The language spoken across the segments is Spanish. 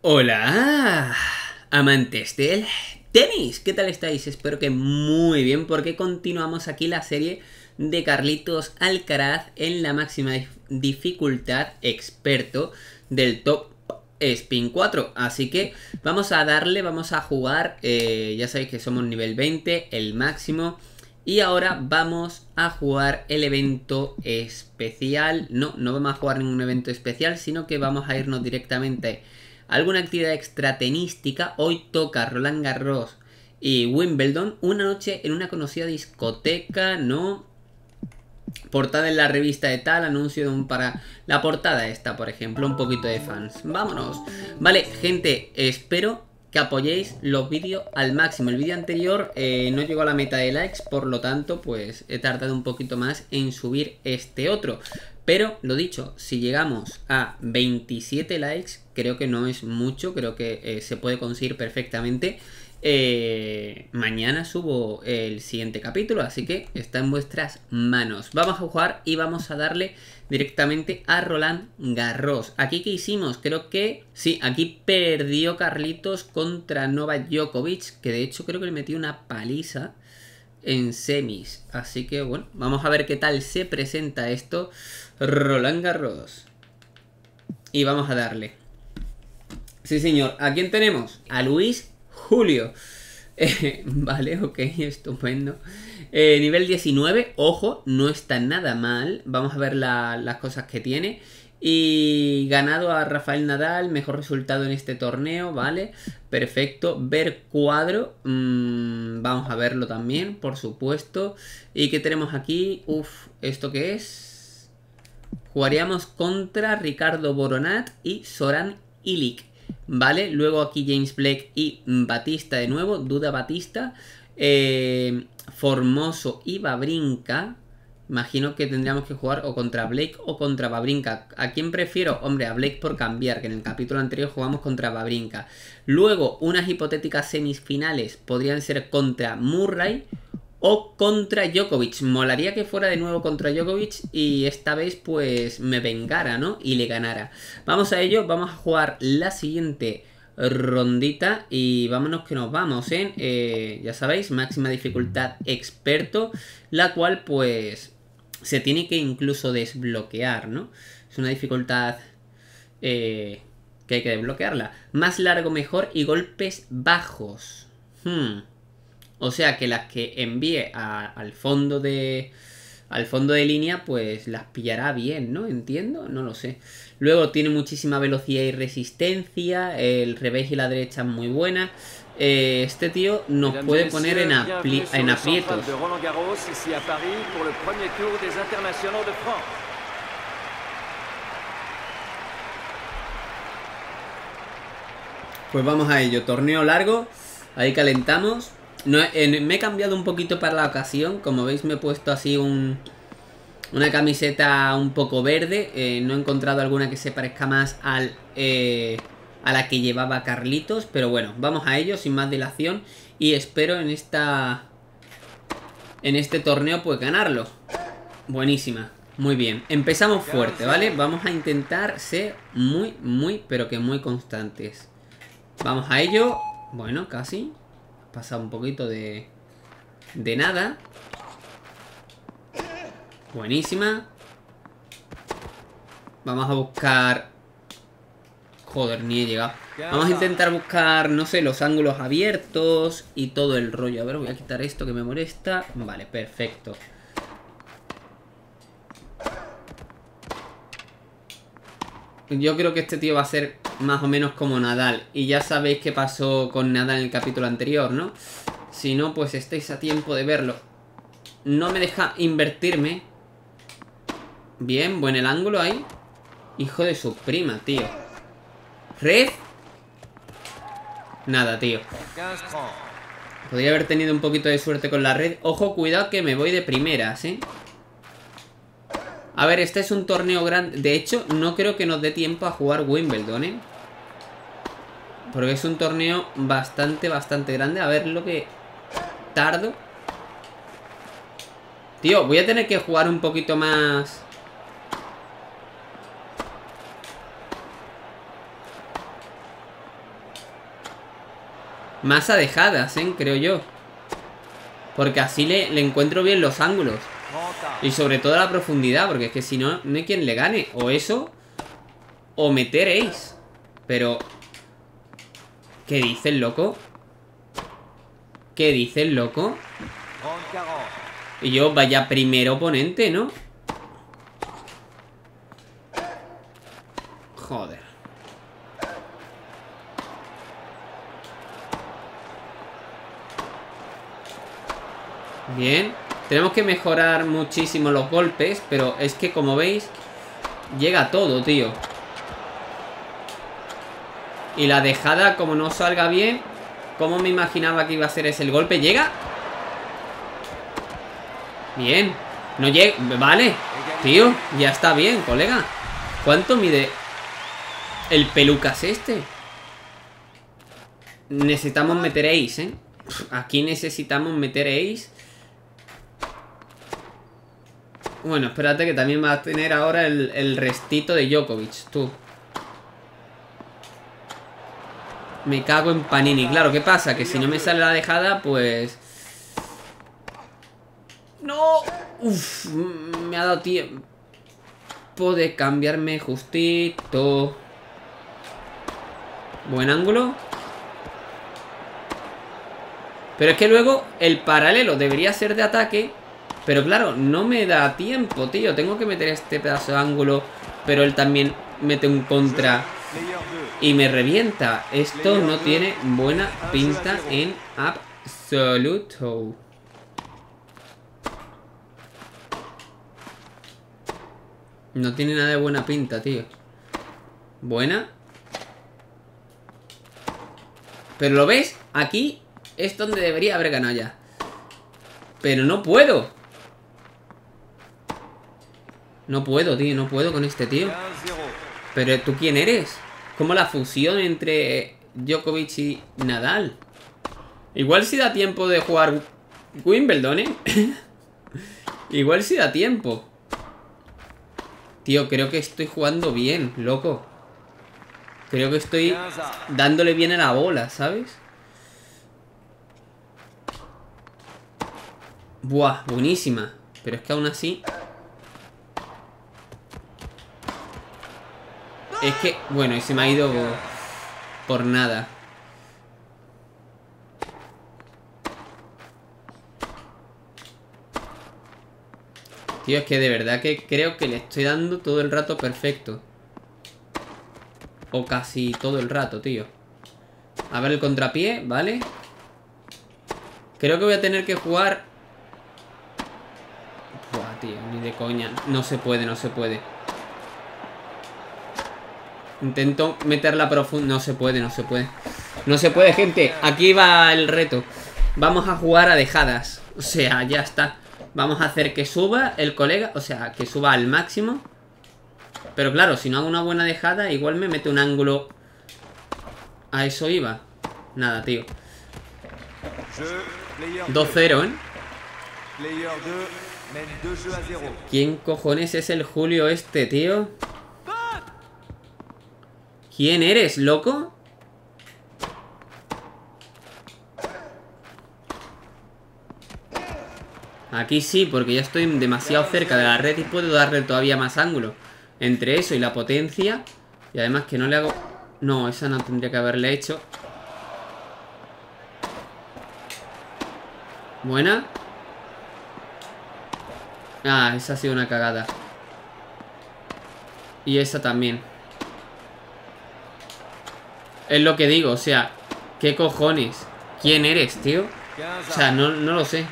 Hola, amantes del tenis, ¿qué tal estáis? Espero que muy bien, porque continuamos aquí la serie de Carlitos Alcaraz en la máxima dificultad experto del Top Spin 4. Así que vamos a darle, vamos a jugar, ya sabéis que somos nivel 20, el máximo. Y ahora vamos a jugar el evento especial. No vamos a jugar ningún evento especial, sino que vamos a irnos directamente a alguna actividad extratenística. Hoy toca Roland Garros y Wimbledon. Una noche en una conocida discoteca, ¿no? Portada en la revista de tal, anuncio de un para... La portada esta, por ejemplo, un poquito de fans. Vámonos. Vale, gente, espero que apoyéis los vídeos al máximo. El vídeo anterior no llegó a la meta de likes, por lo tanto, pues he tardado un poquito más en subir este otro. Pero, lo dicho, si llegamos a 27 likes, creo que no es mucho, creo que se puede conseguir perfectamente. Mañana subo el siguiente capítulo, así que está en vuestras manos. Vamos a jugar y vamos a darle directamente a Roland Garros. ¿Aquí qué hicimos? Creo que... sí, aquí perdió Carlitos contra Novak Djokovic, que de hecho creo que le metió una paliza en semis. Así que bueno, vamos a ver qué tal se presenta esto. Roland Garros. Y vamos a darle. Sí, señor. ¿A quién tenemos? A Luis Julio. Vale, ok, estupendo. Nivel 19, ojo, no está nada mal. Vamos a ver las cosas que tiene. Y ganado a Rafael Nadal, mejor resultado en este torneo, vale, perfecto. Ver cuadro, vamos a verlo también, por supuesto. ¿Y qué tenemos aquí? Uf, ¿esto qué es? Jugaríamos contra Ricardo Boronat y Zoran Ilic. Vale, luego aquí James Blake y Batista de nuevo, Duda Batista, Formoso y Wawrinka. Imagino que tendríamos que jugar o contra Blake o contra Wawrinka. ¿A quién prefiero? Hombre, a Blake por cambiar, que en el capítulo anterior jugamos contra Wawrinka. Luego, unas hipotéticas semifinales podrían ser contra Murray o contra Djokovic. Molaría que fuera de nuevo contra Djokovic y esta vez pues me vengara, ¿no? Y le ganara. Vamos a ello, vamos a jugar la siguiente rondita y vámonos que nos vamos, ya sabéis, máxima dificultad experto, la cual pues se tiene que incluso desbloquear, ¿no? Es una dificultad que hay que desbloquearla. Más largo mejor y golpes bajos. O sea que las que envíe al fondo de línea, pues las pillará bien, ¿no? Entiendo, no lo sé. Luego tiene muchísima velocidad y resistencia. El revés y la derecha es muy buena. Este tío nos puede poner en aprietos. Pues vamos a ello. Torneo largo. Ahí calentamos. No, me he cambiado un poquito para la ocasión. Como veis, me he puesto así una camiseta un poco verde. No he encontrado alguna que se parezca más a la que llevaba Carlitos. Pero bueno, vamos a ello sin más dilación. Y espero en este torneo pues ganarlo. Buenísima, muy bien. Empezamos fuerte, ¿vale? Vamos a intentar ser muy, pero que muy constantes. Vamos a ello. Bueno, casi. Pasa un poquito de nada. Buenísima. Vamos a buscar... joder, ni he llegado. Vamos a intentar buscar, no sé, los ángulos abiertos y todo el rollo. A ver, voy a quitar esto que me molesta. Vale, perfecto. Yo creo que este tío va a ser más o menos como Nadal. Y ya sabéis qué pasó con Nadal en el capítulo anterior, ¿no? Si no, pues estáis a tiempo de verlo. No me deja invertirme. Bien, buen el ángulo ahí. Hijo de su prima, tío. ¿Red? Nada, tío. Podría haber tenido un poquito de suerte con la red. Ojo, cuidado que me voy de primeras, ¿eh? A ver, este es un torneo grande. De hecho, no creo que nos dé tiempo a jugar Wimbledon, ¿eh? Porque es un torneo bastante grande. A ver lo que tardo. Tío, voy a tener que jugar un poquito más. más a dejadas, creo yo. Porque así le encuentro bien los ángulos. Y sobre todo la profundidad, porque es que si no, no hay quien le gane. O eso, o meter ace. Pero... ¿qué dice el loco? ¿Qué dice el loco? Y yo, vaya primer oponente, ¿no? Joder. Bien. Tenemos que mejorar muchísimo los golpes, pero es que, como veis, llega todo, tío. Y la dejada, como no salga bien, como me imaginaba que iba a ser ese el golpe. ¿Llega? Bien. No llega. Vale. Tío, ya está bien, colega. ¿Cuánto mide el pelucas este? Necesitamos meter ace, Aquí necesitamos meter ace. Bueno, espérate que también va a tener ahora el restito de Djokovic, tú. Me cago en Panini. Claro, ¿qué pasa? Que si no me sale la dejada, pues... ¡No! Uf, me ha dado tiempo de cambiarme justito. Buen ángulo. Pero es que luego el paralelo debería ser de ataque. Pero claro, no me da tiempo, tío. Tengo que meter este pedazo de ángulo. Pero él también mete un contra y me revienta. Esto no tiene buena pinta en absoluto. No tiene nada de buena pinta, tío. Buena. Pero ¿lo ves? Aquí es donde debería haber ganado ya. Pero no puedo. No puedo, tío. No puedo con este tío. Pero ¿tú quién eres? Como la fusión entre Djokovic y Nadal. Igual si da tiempo de jugar Wimbledon, Igual si da tiempo. Tío, creo que estoy jugando bien, loco. Creo que estoy dándole bien a la bola, ¿sabes? Buah, buenísima. Pero es que aún así... Es que, bueno, y se me ha ido por nada. Tío, es que de verdad que creo que le estoy dando todo el rato perfecto. O casi todo el rato, tío. A ver el contrapié, ¿vale? Creo que voy a tener que jugar... Buah, tío, ni de coña. No se puede, no se puede. Intento meterla profunda. No se puede, no se puede. No se puede, gente. Aquí va el reto. Vamos a jugar a dejadas. O sea, ya está. Vamos a hacer que suba el colega. O sea, que suba al máximo. Pero claro, si no hago una buena dejada, igual me mete un ángulo. A eso iba. Nada, tío. 2-0, ¿Quién cojones es el Julio este, tío? ¿Quién eres, loco? Aquí sí, porque ya estoy demasiado cerca de la red y puedo darle todavía más ángulo. Entre eso y la potencia. Y además que no le hago... No, esa no tendría que haberle hecho. Buena. Ah, esa ha sido una cagada. Y esa también. Es lo que digo, o sea, ¿qué cojones? ¿Quién eres, tío? O sea, no lo sé.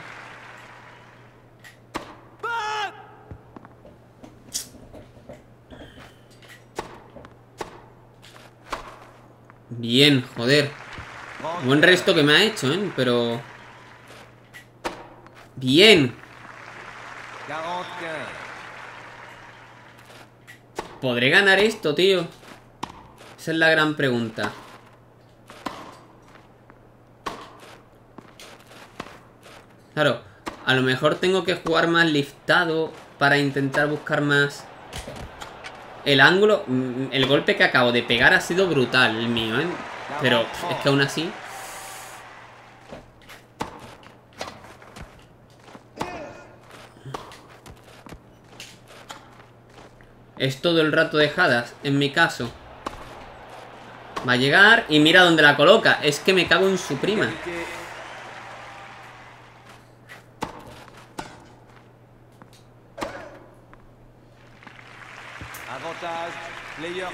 Bien, joder. Buen resto que me ha hecho, pero... Bien. ¿Podré ganar esto, tío? Esa es la gran pregunta. Claro, a lo mejor tengo que jugar más liftado para intentar buscar más el ángulo. El golpe que acabo de pegar ha sido brutal, el mío, Pero es que aún así Es todo el rato dejadas, en mi caso. Va a llegar y mira dónde la coloca. Es que me cago en su prima. Avantage, player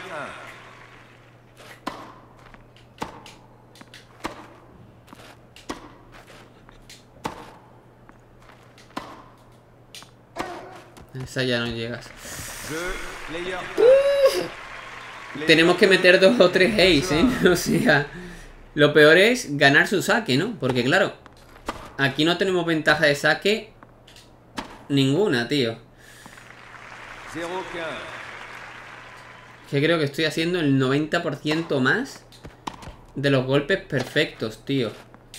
1. Esa ya no llegas. Player Tenemos que meter 2 o 3 ace, ¿eh? O sea, lo peor es ganar su saque, ¿no? Porque claro, aquí no tenemos ventaja de saque ninguna, tío. 0-15. Que creo que estoy haciendo el 90% más de los golpes perfectos, tío.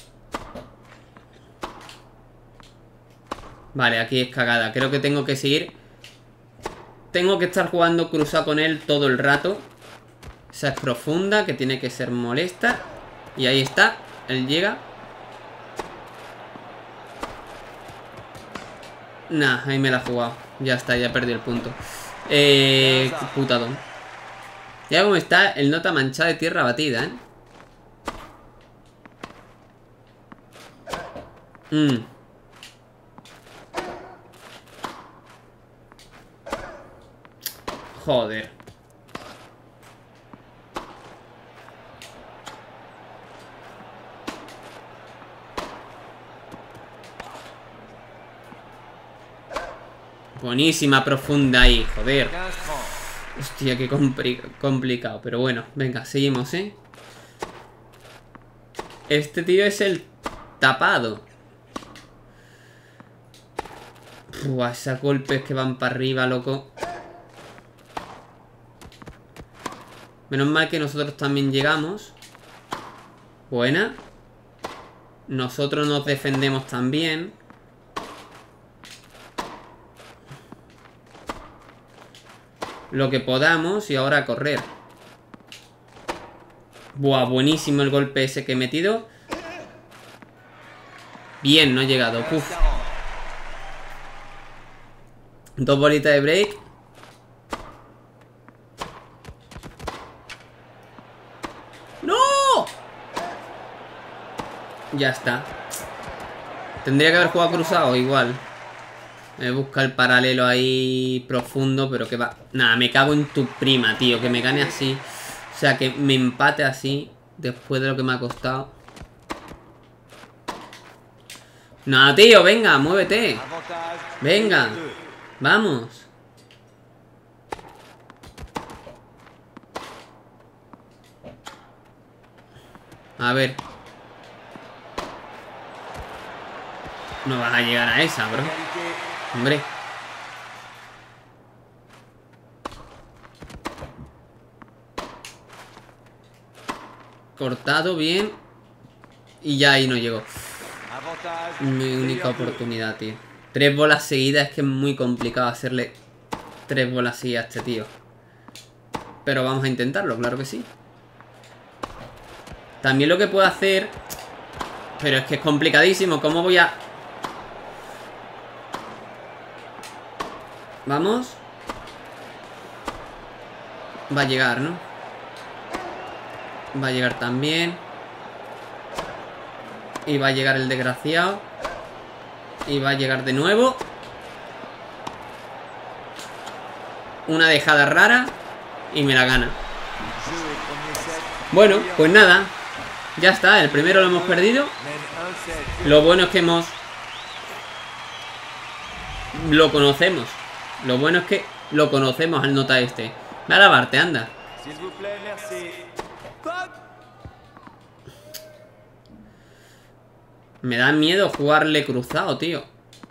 Vale, aquí es cagada. Creo que tengo que seguir. Tengo que estar jugando cruzado con él todo el rato. Esa es profunda, que tiene que ser molesta. Y ahí está, él llega. Nah, ahí me la he jugado. Ya está, ya perdí el punto. Putadón. Ya como está el nota manchada de tierra batida, ¿eh? Joder. Buenísima profunda ahí, joder. 15-30. Hostia, qué complicado. Pero bueno, venga, seguimos, ¿eh? Este tío es el tapado. Buah, esos golpes que van para arriba, loco. Menos mal que nosotros también llegamos. Buena. Nosotros nos defendemos también. Lo que podamos y ahora a correr. Buah, buenísimo el golpe ese que he metido. Bien, no he llegado. Uf. 2 bolitas de break. ¡No! Ya está. Tendría que haber jugado cruzado igual. Me busca el paralelo ahí profundo, pero que va... Nada, me cago en tu prima, tío. Que me gane así. O sea, que me empate así. Después de lo que me ha costado. No, tío, venga, muévete. Venga. Vamos. A ver. No vas a llegar a esa, bro. Hombre. Cortado bien. Y ya ahí no llegó. Mi única oportunidad, tío. 3 bolas seguidas, es que es muy complicado hacerle 3 bolas seguidas a este tío. Pero vamos a intentarlo, claro que sí. También lo que puedo hacer... Pero es que es complicadísimo. ¿Cómo voy a...? Vamos. Va a llegar, ¿no? Va a llegar también. Y va a llegar el desgraciado. Y va a llegar de nuevo. Una dejada rara. Y me la gana. Bueno, pues nada. Ya está, el primero lo hemos perdido. Lo bueno es que lo conocemos. Lo bueno es que lo conocemos al nota este. Ve a lavarte, anda. Me da miedo jugarle cruzado, tío.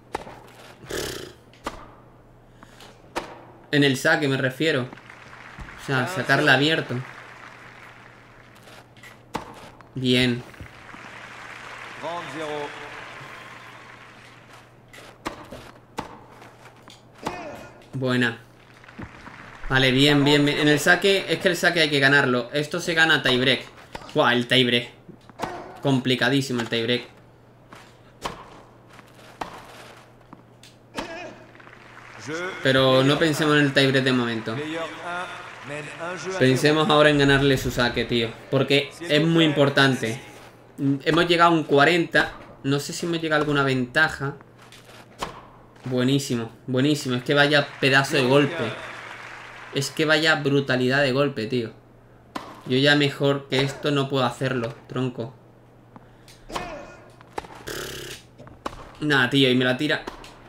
En el saque me refiero. O sea, sacarle abierto. Bien. Buena. Vale, bien, bien, bien. En el saque, es que el saque hay que ganarlo. Esto se gana tiebreak. Buah, el tiebreak. Complicadísimo el tiebreak. Pero no pensemos en el tiebreak de momento. Player 1 mène un jeu à 0. Pensemos ahora en ganarle su saque, tío. Porque es muy importante. Hemos llegado a un 40. No sé si hemos llegado a alguna ventaja. Buenísimo, buenísimo. Es que vaya pedazo de golpe. Es que vaya brutalidad de golpe, tío. Yo ya mejor que esto no puedo hacerlo, tronco. Nada, tío, y me la tira.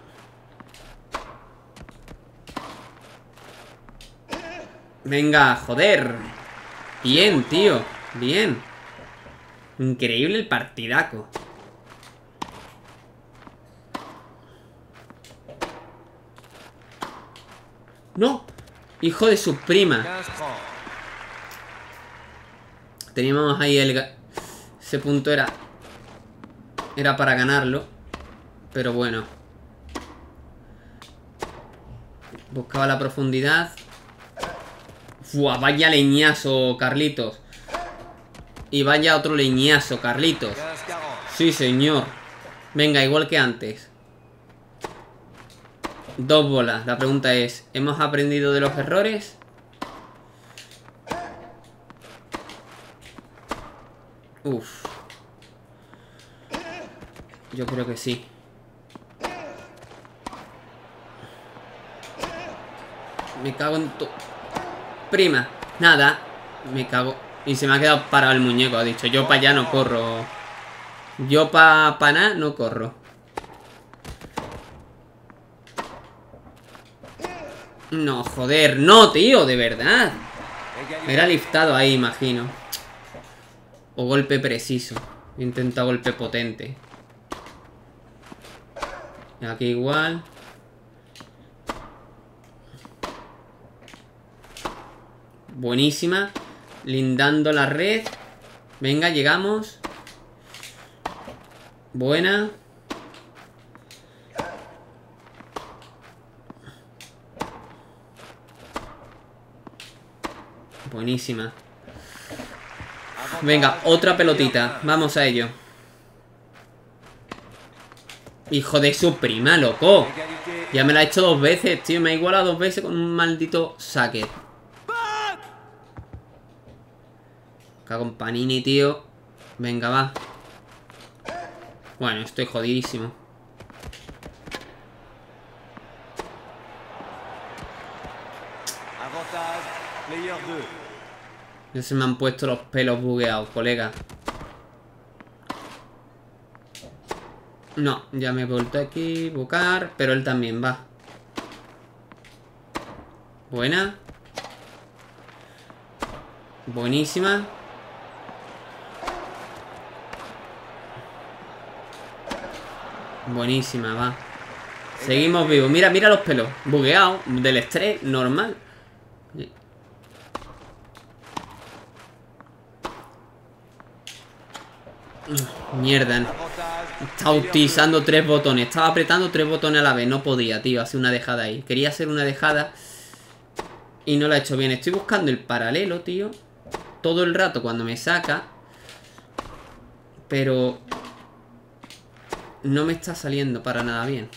Venga, joder. Bien, tío. Bien. Increíble el partidaco. ¡No! Hijo de su prima. 15-30. Teníamos ahí el... Ese punto era para ganarlo. Pero bueno. Buscaba la profundidad. ¡Fua! Vaya leñazo, Carlitos. Y vaya otro leñazo, Carlitos. 15-40. Sí, señor. Venga, igual que antes. 2 bolas. La pregunta es, ¿hemos aprendido de los errores? Uf. Yo creo que sí. Me cago en tu... Prima. Nada. Me cago. Y se me ha quedado parado el muñeco, ha dicho. Yo para allá no corro. Yo para nada no corro. No, joder. No, tío, de verdad. Me era liftado ahí, imagino. O golpe preciso. Intenta golpe potente. Y aquí igual. Buenísima. Lindando la red. Venga, llegamos. Buena. Buenísima. Venga, otra pelotita. Vamos a ello. Hijo de su prima, loco. Égalité. Ya me la he hecho 2 veces, tío. Me ha igualado 2 veces con un maldito saque. Cago en Panini, tío. Venga, va. Bueno, estoy jodidísimo. Avantage. Player 2. Ya se me han puesto los pelos bugueados, colega. No, ya me he vuelto a equivocar. Pero él también va. Buena. Buenísima. Buenísima, va. Seguimos vivos. Mira, mira los pelos. Bugueados. Del estrés, normal. Mierda. Avantage. Estaba utilizando 3 botones. Estaba apretando 3 botones a la vez. No podía, tío, hacer una dejada ahí. Quería hacer una dejada y no la he hecho bien. Estoy buscando el paralelo, tío, todo el rato cuando me saca. Pero no me está saliendo para nada bien.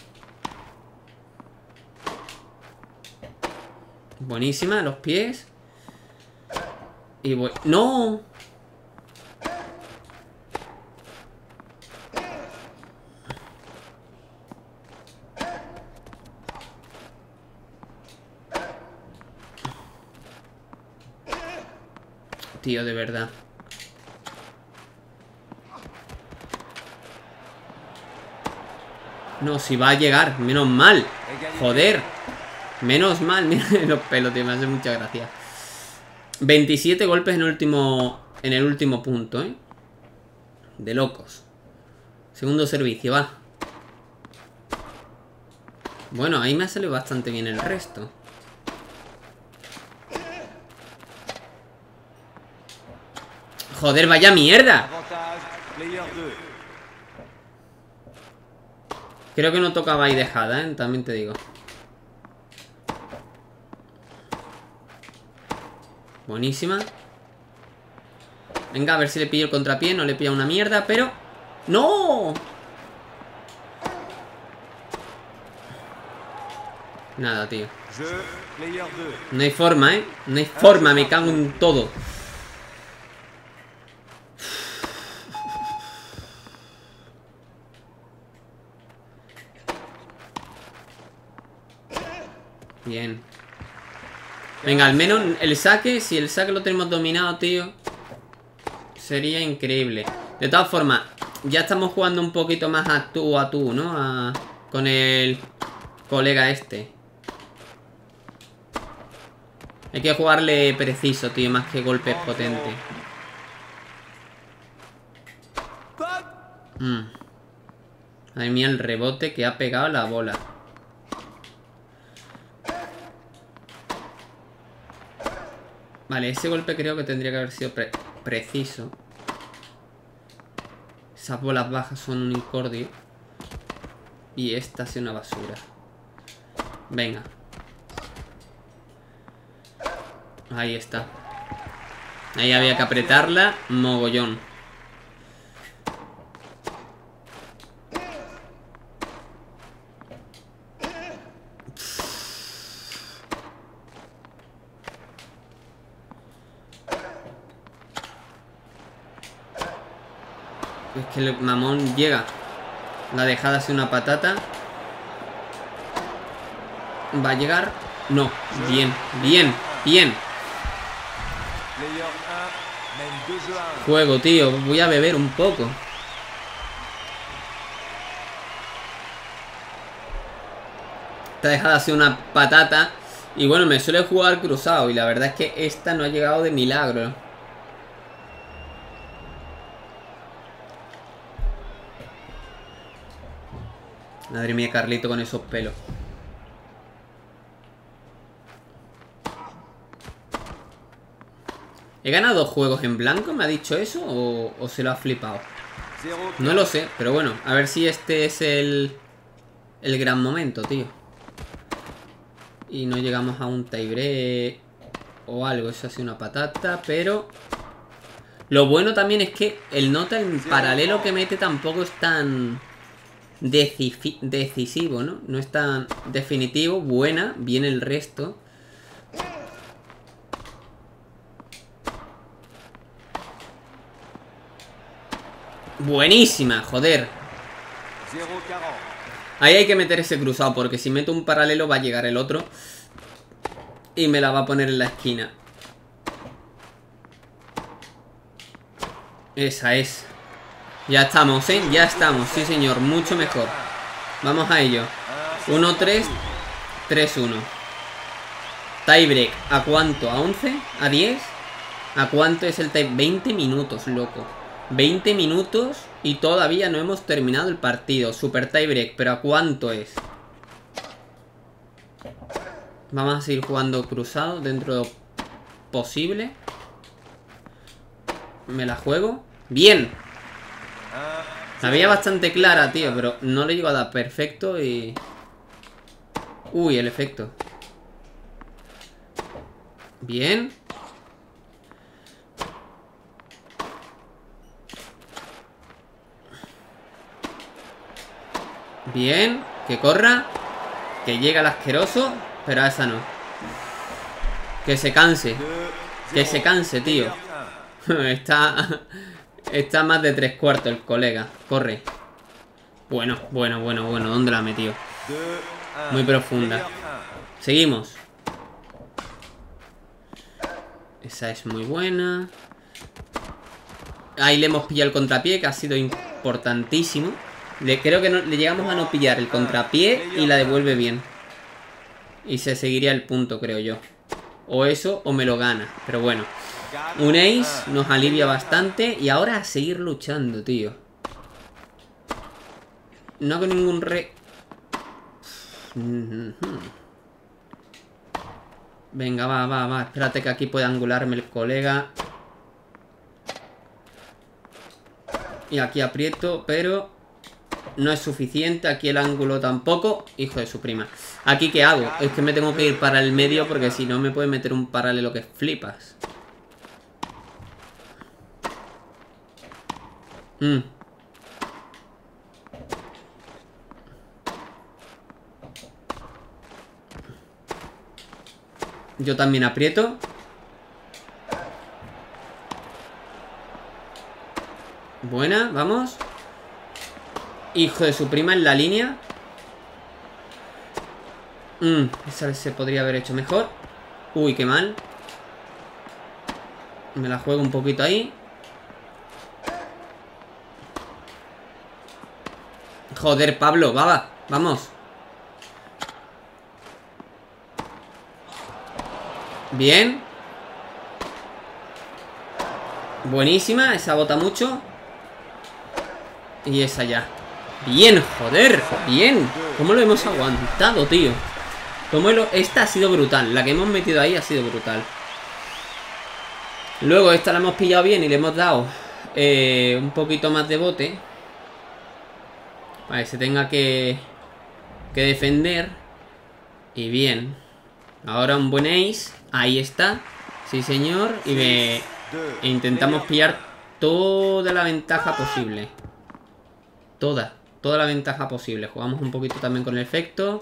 Buenísima, los pies. Y voy... ¡No! Tío, de verdad. No, si va a llegar. Menos mal. Joder. Menos mal. Mira los pelos, tío. Me hace mucha gracia. 27 golpes en el último punto, ¿eh? De locos. Segundo servicio, va. Bueno, ahí me ha salido bastante bien el resto. Joder, vaya mierda. Avantage. Player 2. Creo que no tocaba ahí dejada, ¿eh? También te digo. Buenísima. Venga, a ver si le pillo el contrapié. No le pilla una mierda, pero... ¡No! Nada, tío. Jeu, player 2. No hay forma, ¿eh? No hay forma, me cago en todo. Bien. Venga, al menos el saque, si el saque lo tenemos dominado, tío, sería increíble. De todas formas, ya estamos jugando un poquito más a tú, ¿no? Con el colega este. Hay que jugarle preciso, tío, más que golpes potentes. Madre mía, el rebote que ha pegado la bola. Vale, ese golpe creo que tendría que haber sido preciso. Esas bolas bajas son un incordio. Y esta es una basura. Venga. Ahí está. Ahí había que apretarla. Mogollón. Es que el mamón llega. La dejada hace una patata. ¿Va a llegar? No. Bien, bien, bien. Player 1 mène 2 jeux à 1. Juego, tío. Voy a beber un poco. Esta dejada hace una patata. Y bueno, me suele jugar cruzado. Y la verdad es que esta no ha llegado de milagro. Madre mía, Carlito con esos pelos. ¿He ganado 2 juegos en blanco? ¿Me ha dicho eso? ¿O se lo ha flipado? No lo sé, pero bueno, a ver si este es el gran momento, tío. Y no llegamos a un tiebreak o algo, eso ha sido una patata, pero... Lo bueno también es que el nota en paralelo que mete tampoco es tan... decisivo, ¿no? No es tan definitivo. Buena, bien el resto. Buenísima, joder. Ahí hay que meter ese cruzado, porque si meto un paralelo va a llegar el otro y me la va a poner en la esquina. Esa es. Ya estamos, ¿eh? Ya estamos, sí señor, mucho mejor. Vamos a ello. 1-3, 3-1. Tiebreak, ¿a cuánto? ¿A 11? ¿A 10? ¿A cuánto es el tiebreak? 20 minutos, loco. 20 minutos y todavía no hemos terminado el partido. Super tiebreak, pero ¿a cuánto es? Vamos a seguir jugando cruzado dentro de lo posible. Me la juego. ¡Bien! La veía bastante clara, tío, pero no le llego a dar perfecto y... Uy, el efecto. Bien. Bien. Que corra. Que llega el asqueroso. Pero a esa no. Que se canse. Que se canse, tío. Está más de 3/4 el colega. Corre. Bueno. ¿Dónde la ha metido? Muy profunda. Seguimos. Esa es muy buena. Ahí le hemos pillado el contrapié, que ha sido importantísimo. Creo que le llegamos a no pillar el contrapié y la devuelve bien. Y se seguiría el punto, creo yo. O eso, o me lo gana. Pero bueno. Un ace nos alivia bastante. Y ahora a seguir luchando, tío. No hago ningún Venga, va. Espérate que aquí pueda angularme el colega. Y aquí aprieto, pero no es suficiente. Aquí el ángulo tampoco. Hijo de su prima. ¿Aquí qué hago? Es que me tengo que ir para el medio, porque si no me puede meter un paralelo que flipas. Yo también aprieto. Buena, vamos. Hijo de su prima en la línea. Esa se podría haber hecho mejor. Uy, qué mal. Me la juego un poquito ahí. Joder, Pablo, baba, vamos. Bien. Buenísima, esa bota mucho. Y esa ya. Bien, joder, bien. ¿Cómo lo hemos aguantado, tío? Esta ha sido brutal. La que hemos metido ahí ha sido brutal. Luego esta la hemos pillado bien y le hemos dado un poquito más de bote. Para que se tenga que defender. Y bien. Ahora un buen ace. Ahí está. Sí, señor. E intentamos pillar toda la ventaja posible. Toda la ventaja posible. Jugamos un poquito también con el efecto.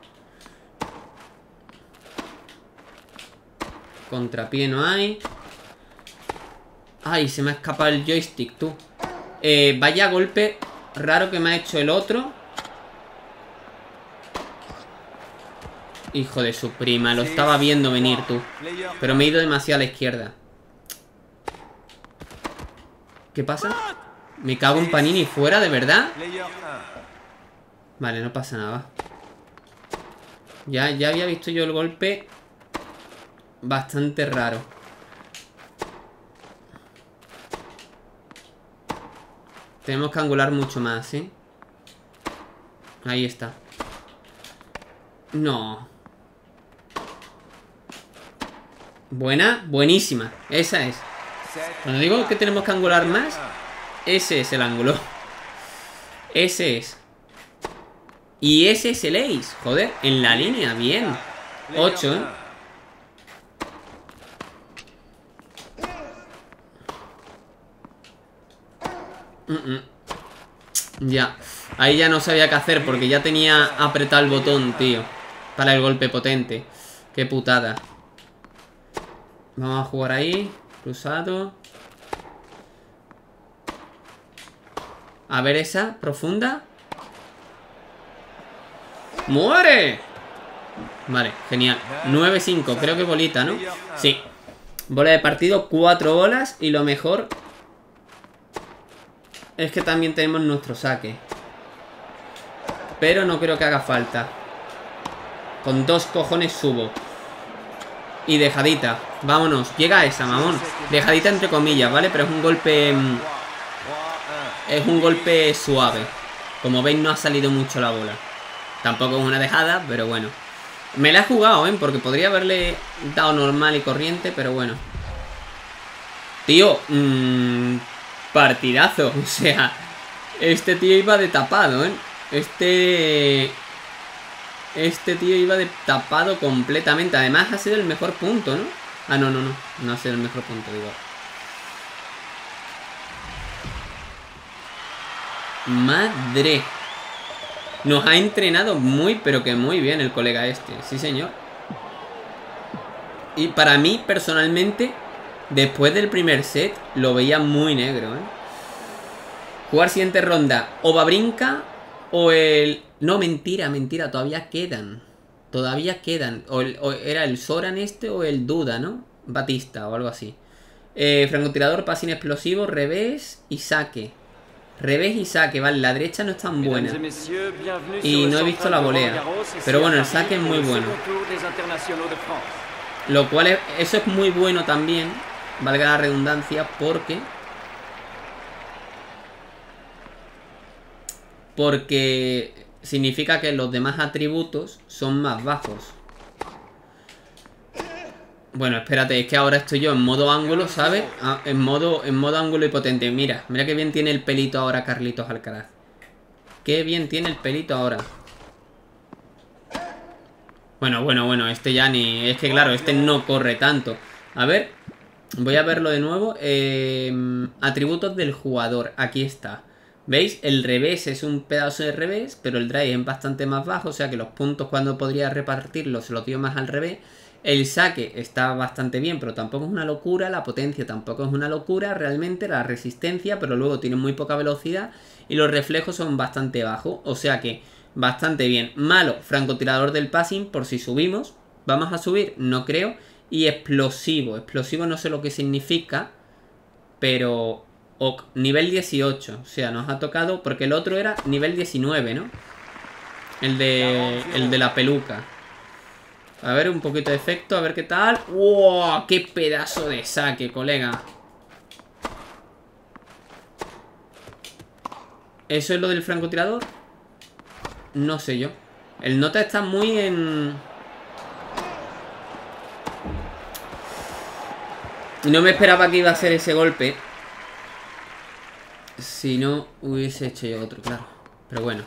Contrapié no hay. Ay, se me ha escapado el joystick, tú. Vaya golpe raro que me ha hecho el otro. Hijo de su prima, lo estaba viendo venir, tú. Pero me he ido demasiado a la izquierda. ¿Qué pasa? Me cago en Panini fuera, ¿de verdad? Vale, no pasa nada. Ya había visto yo el golpe bastante raro. Tenemos que angular mucho más, ¿eh? Ahí está. No. Buena, buenísima. Esa es. Cuando digo que tenemos que angular más, ese es el ángulo. Ese es. Y ese es el ace. Joder, en la línea, bien. 8, ¿eh? Ya. Ahí ya no sabía qué hacer porque ya tenía apretado el botón, tío, para el golpe potente. Qué putada. Vamos a jugar ahí. Cruzado. A ver esa, profunda. ¡Muere! Vale, genial. 9-5, creo que bolita, ¿no? Sí. Bola de partido, 4 bolas. Y lo mejor es que también tenemos nuestro saque. Pero no creo que haga falta. Con 2 cojones subo. Y dejadita. Vámonos. Llega a esa, mamón. Dejadita entre comillas, ¿vale? Pero es un golpe... Es un golpe suave. Como veis, no ha salido mucho la bola. Tampoco es una dejada, pero bueno. Me la he jugado, ¿eh? Porque podría haberle dado normal y corriente, pero bueno. Tío, partidazo. O sea, este tío iba de tapado, ¿eh? Este tío iba de tapado completamente. Además ha sido el mejor punto, ¿no? Ah, no ha sido el mejor punto, digo. Madre. Nos ha entrenado muy, pero que muy bien el colega este. Sí, señor. Y para mí, personalmente, después del primer set, lo veía muy negro, ¿eh? Jugar siguiente ronda. O Babrinka o el... No, mentira, todavía quedan. O era el Soran este o el Duda, ¿no? Batista o algo así. Francotirador, pasín explosivo, revés y saque. Revés y saque, vale, la derecha no es tan buena. Y no he visto la volea. Pero bueno, el saque es muy bueno. Lo cual eso es muy bueno también, valga la redundancia, porque significa que los demás atributos son más bajos. Bueno, espérate, es que ahora estoy yo en modo ángulo, ¿sabes? En modo ángulo y potente. Mira qué bien tiene el pelito ahora Carlitos Alcaraz. Qué bien tiene el pelito ahora. Bueno, este ya ni... Es que claro, este no corre tanto. A ver, voy a verlo de nuevo. Atributos del jugador, aquí está. ¿Veis? El revés es un pedazo de revés, pero el drive es bastante más bajo, o sea que los puntos cuando podría repartirlos se los dio más al revés. El saque está bastante bien, pero tampoco es una locura. La potencia tampoco es una locura. Realmente la resistencia, pero luego tiene muy poca velocidad. Y los reflejos son bastante bajos. O sea que bastante bien. Malo, francotirador del passing por si subimos. ¿Vamos a subir? No creo. Y explosivo. Explosivo no sé lo que significa. Pero... nivel 18. O sea, nos ha tocado... Porque el otro era nivel 19, ¿no? El de la peluca. A ver, un poquito de efecto, a ver qué tal. ¡Wow! ¡Qué pedazo de saque, colega! ¿Eso es lo del francotirador? No sé yo. El nota está muy en... No me esperaba que iba a hacer ese golpe. Si no, hubiese hecho yo otro, claro. Pero bueno.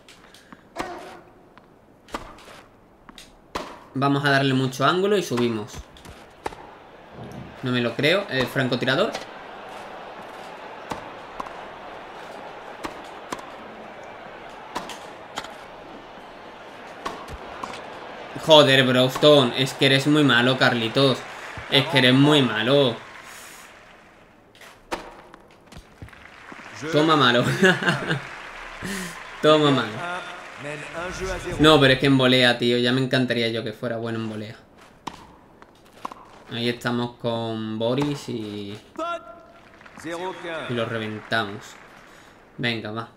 Vamos a darle mucho ángulo y subimos. No me lo creo. El francotirador. Joder, Browstone. Es que eres muy malo, Carlitos. Es que eres muy malo. Toma malo. Toma malo. No, pero es que en volea, tío. Ya me encantaría yo que fuera bueno en volea. Ahí estamos con Boris y lo reventamos. Venga, va.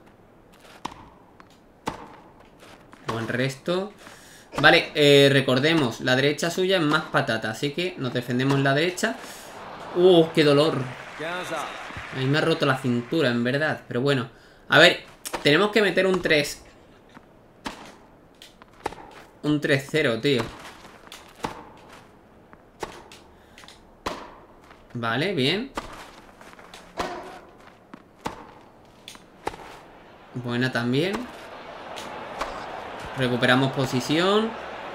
Buen resto. Vale, recordemos, la derecha suya es más patata, así que nos defendemos la derecha. ¡Qué dolor! A mí me ha roto la cintura, en verdad. Pero bueno, a ver, tenemos que meter un 3. Un 3-0, tío. Vale, bien. Buena también. Recuperamos posición.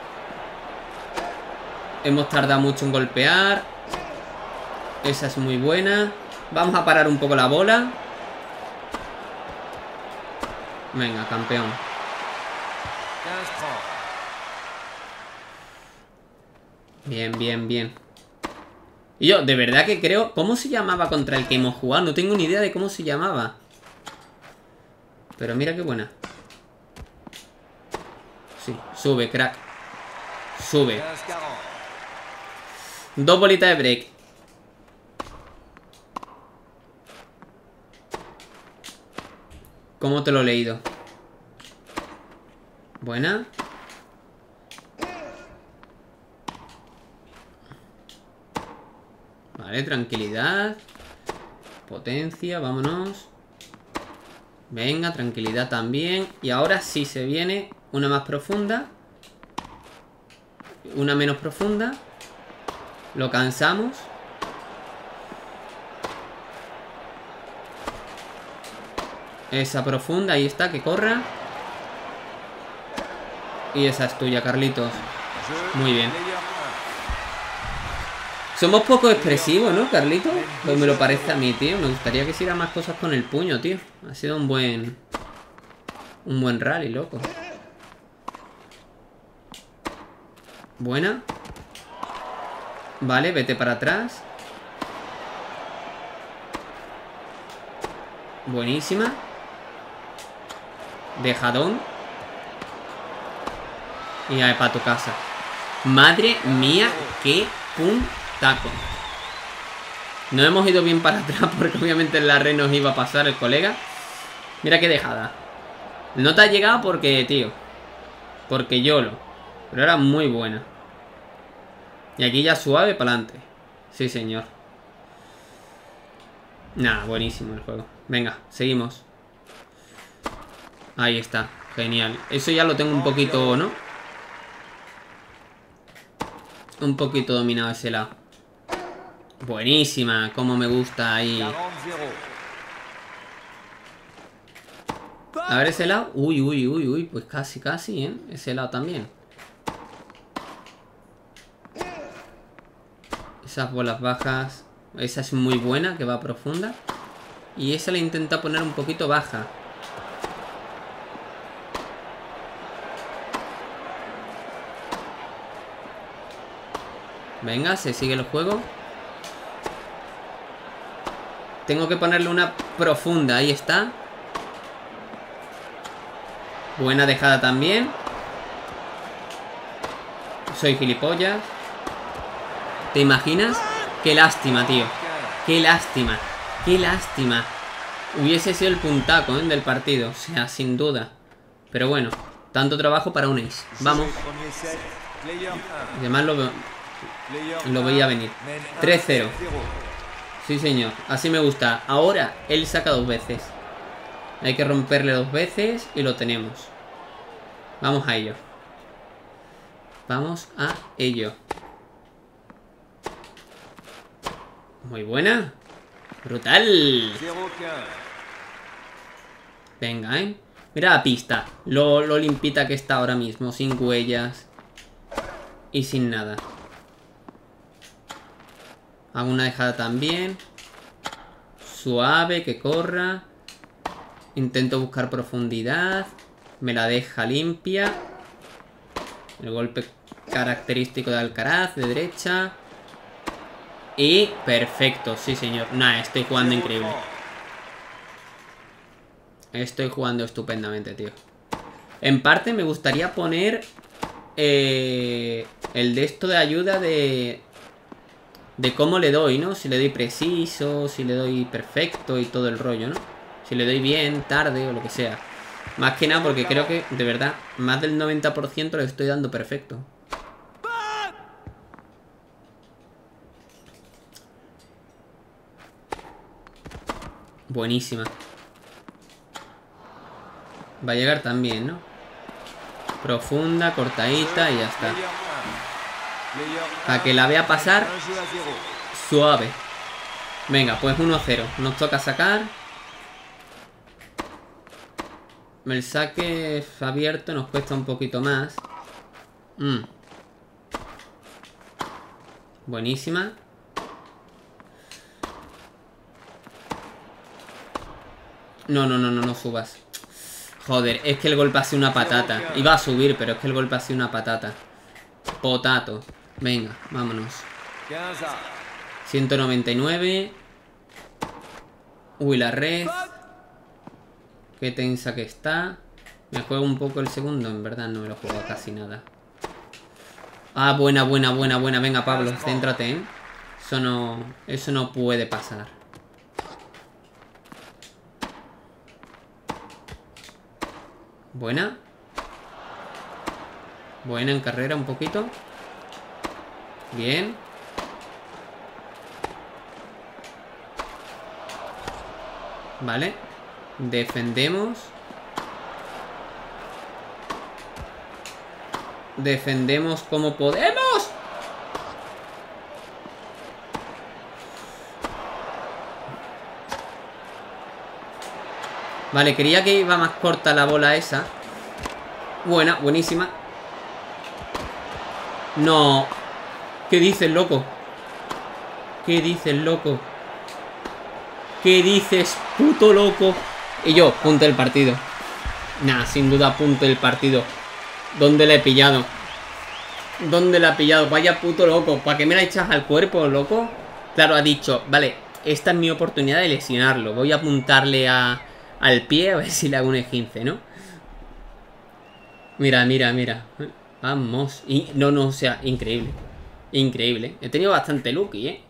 Hemos tardado mucho en golpear. Esa es muy buena. Vamos a parar un poco la bola. Venga, campeón. Bien, bien, bien. Y yo, de verdad que creo... ¿Cómo se llamaba contra el que hemos jugado? No tengo ni idea de cómo se llamaba. Pero mira qué buena. Sí, sube, crack. Sube. 2 bolitas de break. ¿Cómo te lo he leído? Buena. Vale, tranquilidad. Potencia, vámonos. Venga, tranquilidad también. Y ahora sí se viene una más profunda. Una menos profunda. Lo cansamos. Esa profunda, ahí está, que corra. Y esa es tuya, Carlitos. Muy bien. Somos poco expresivos, ¿no, Carlitos? Pues me lo parece a mí, tío. Me gustaría que hiciera más cosas con el puño, tío. Ha sido un buen rally, loco. Buena. Vale, vete para atrás. Buenísima. Dejadón. Y ahí para tu casa. Madre mía, qué puntaco. No hemos ido bien para atrás porque obviamente en la red nos iba a pasar el colega. Mira qué dejada. No te ha llegado porque, tío. Porque YOLO. Pero era muy buena. Y aquí ya suave para adelante. Sí, señor. Nah, buenísimo el juego. Venga, seguimos. Ahí está, genial. Eso ya lo tengo un poquito, ¿no? Un poquito dominado ese lado. Buenísima, como me gusta ahí. A ver ese lado. Uy, uy, uy, uy. Pues casi, casi, ¿eh? Ese lado también. Esas bolas bajas. Esa es muy buena, que va profunda. Y esa la intenta poner un poquito baja. Venga, se sigue el juego. Tengo que ponerle una profunda. Ahí está. Buena dejada también. Soy gilipollas. ¿Te imaginas? Qué lástima, tío. Qué lástima. Qué lástima. Hubiese sido el puntaco, ¿eh?, del partido. O sea, sin duda. Pero bueno, tanto trabajo para un ace. Vamos. Y además lo veía venir. 3-0. Sí, señor. Así me gusta. Ahora, él saca 2 veces. Hay que romperle 2 veces y lo tenemos. Vamos a ello. Vamos a ello. Muy buena. Brutal. Venga, ¿eh? Mira la pista. Lo limpita que está ahora mismo. Sin huellas. Y sin nada. Hago una dejada también. Suave, que corra. Intento buscar profundidad. Me la deja limpia. El golpe característico de Alcaraz, de derecha. Y perfecto, sí señor. Nah, estoy jugando increíble. Estoy jugando estupendamente, tío. En parte me gustaría poner el de esto de ayuda de cómo le doy, ¿no? Si le doy preciso, si le doy perfecto y todo el rollo, ¿no? Si le doy bien, tarde o lo que sea. Más que nada porque creo que, de verdad, más del 90% le estoy dando perfecto. Buenísima. Va a llegar también, ¿no? Profunda, cortadita y ya está. Para que la vea pasar suave. Venga, pues 1-0. Nos toca sacar. El saque abierto nos cuesta un poquito más. Buenísima. No subas. Joder, es que el golpe ha sido una patata. Iba a subir, pero es que el golpe ha sido una patata. Potato. Venga, vámonos. 199. Uy, la red. Qué tensa que está. Me juego un poco el segundo. En verdad no me lo juego casi nada. Ah, buena. Venga, Pablo, céntrate, ¿eh? Eso no puede pasar. Buena. Buena en carrera un poquito. Bien. Vale. Defendemos. Defendemos como podemos. Vale, creía que iba más corta la bola esa. Buena, buenísima. No. ¿Qué dices, loco? ¿Qué dices, loco? ¿Qué dices, puto loco? Y yo, punto del partido. Nah, sin duda, punto del partido. ¿Dónde la he pillado? ¿Dónde la he pillado? Vaya puto loco. ¿Para qué me la echas al cuerpo, loco? Claro, ha dicho, vale, esta es mi oportunidad de lesionarlo. Voy a apuntarle al pie a ver si le hago un esguince, ¿no? Mira. Vamos. No, o sea, increíble. Increíble. He tenido bastante lucky, ¿eh?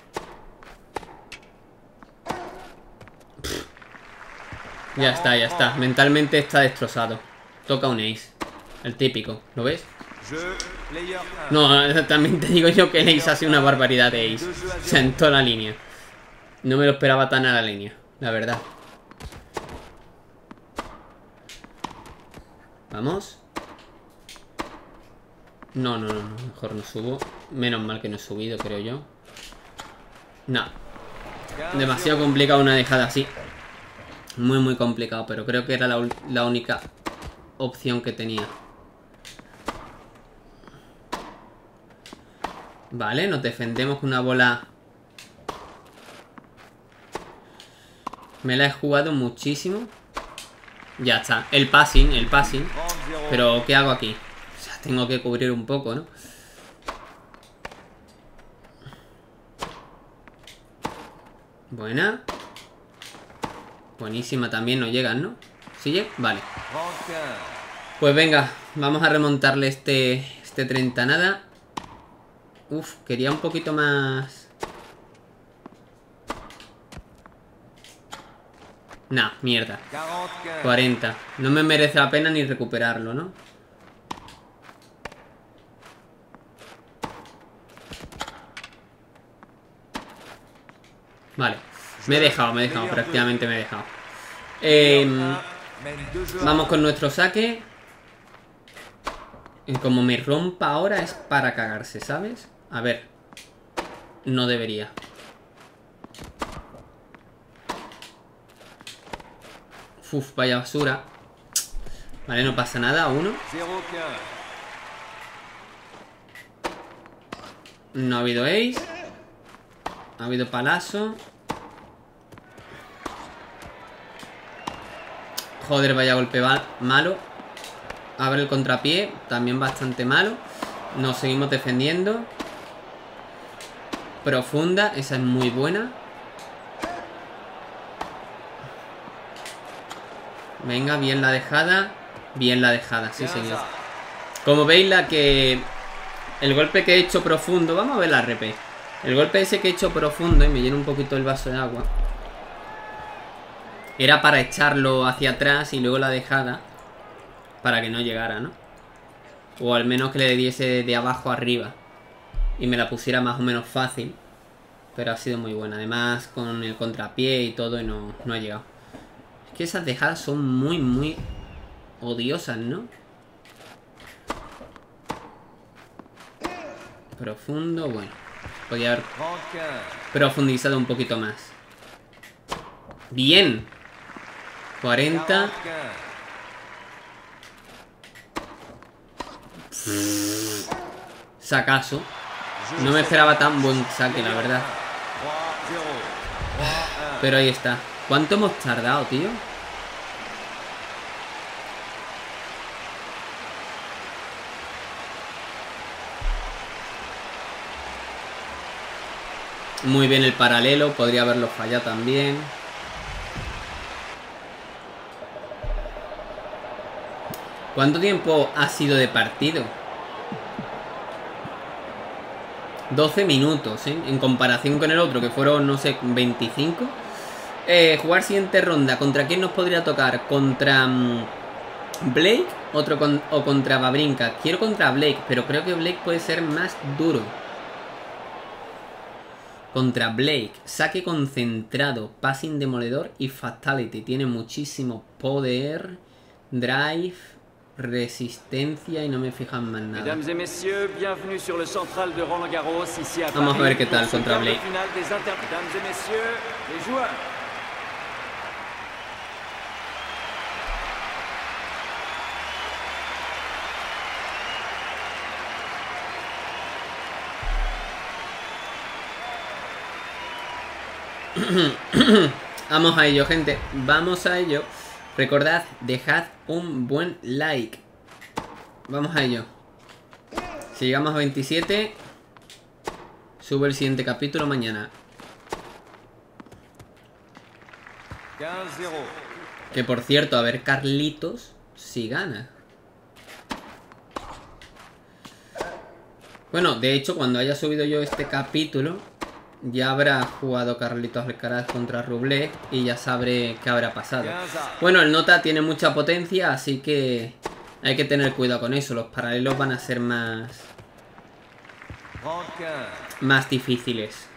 Ya está. Mentalmente está destrozado. Toca un ace. El típico, ¿lo ves? No, también te digo yo que el ace ha sido una barbaridad de ace. O sea, en toda la línea. No me lo esperaba tan a la línea, la verdad. Vamos. No, mejor no subo. Menos mal que no he subido, creo yo. No. Demasiado complicado una dejada así. Muy complicado, pero creo que era la única opción que tenía. Vale, nos defendemos con una bola. Me la he jugado muchísimo. Ya está, el passing. Pero ¿qué hago aquí? O sea, tengo que cubrir un poco, ¿no? Buena. Buenísima también, no llegan, ¿no? ¿Sí llega? Vale. Pues venga, vamos a remontarle este 30 nada. Uf, quería un poquito más. Nah, mierda. 40. No me merece la pena ni recuperarlo, ¿no? Vale. Me he dejado, prácticamente me he dejado. Vamos con nuestro saque. Y como me rompa ahora es para cagarse, ¿sabes? A ver. No debería. Uf, vaya basura. Vale, no pasa nada, uno. No ha habido ace. Ha habido palazo. Joder, vaya golpe malo. Abre el contrapié. También bastante malo. Nos seguimos defendiendo. Profunda. Esa es muy buena. Venga, bien la dejada. Bien la dejada, sí señor. Como veis el golpe que he hecho profundo. Vamos a ver la RP. El golpe ese que he hecho profundo. Y me lleno un poquito el vaso de agua. Era para echarlo hacia atrás y luego la dejada. Para que no llegara, ¿no? O al menos que le diese de abajo arriba. Y me la pusiera más o menos fácil. Pero ha sido muy buena. Además con el contrapié y todo y no ha llegado. Es que esas dejadas son muy odiosas, ¿no? Profundo, bueno. Podría haber profundizado un poquito más. Bien. 40. Sacazo. No me esperaba tan buen saque, la verdad. Pero ahí está. ¿Cuánto hemos tardado, tío? Muy bien el paralelo. Podría haberlo fallado también. ¿Cuánto tiempo ha sido de partido? 12 minutos, ¿eh? En comparación con el otro, que fueron, no sé, 25. Jugar siguiente ronda. ¿Contra quién nos podría tocar? ¿Contra Blake? ¿O contra Babrinka? Quiero contra Blake, pero creo que Blake puede ser más duro. Contra Blake. Saque concentrado, passing demoledor y fatality. Tiene muchísimo poder, drive, resistencia y no me fijan más nada. Vamos a ver qué tal contra Blake. Vamos a ello, gente. Vamos a ello. Recordad, dejad un buen like. Vamos a ello. Si llegamos a 27, subo el siguiente capítulo mañana. 15-0. Que por cierto, a ver Carlitos si gana. Bueno, de hecho, cuando haya subido yo este capítulo, ya habrá jugado Carlitos Alcaraz contra Rublev y ya sabré qué habrá pasado. Bueno, el Nota tiene mucha potencia, así que hay que tener cuidado con eso. Los paralelos van a ser más difíciles.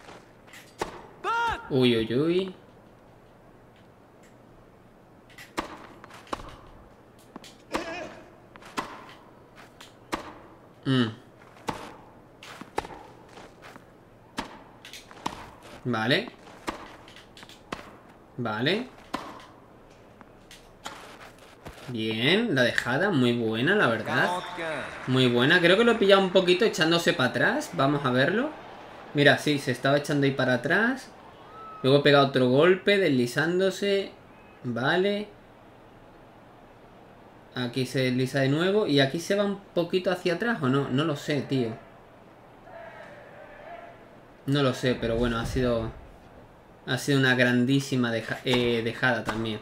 Uy, uy, uy. Vale. Vale. Bien, la dejada, muy buena, la verdad. Muy buena, creo que lo he pillado un poquito echándose para atrás. Vamos a verlo. Mira, sí, se estaba echando ahí para atrás. Luego he pegado otro golpe, deslizándose. Vale. Aquí se desliza de nuevo. Y aquí se va un poquito hacia atrás, ¿o no? No lo sé, tío. No lo sé, pero bueno, ha sido Ha sido una grandísima dejada también.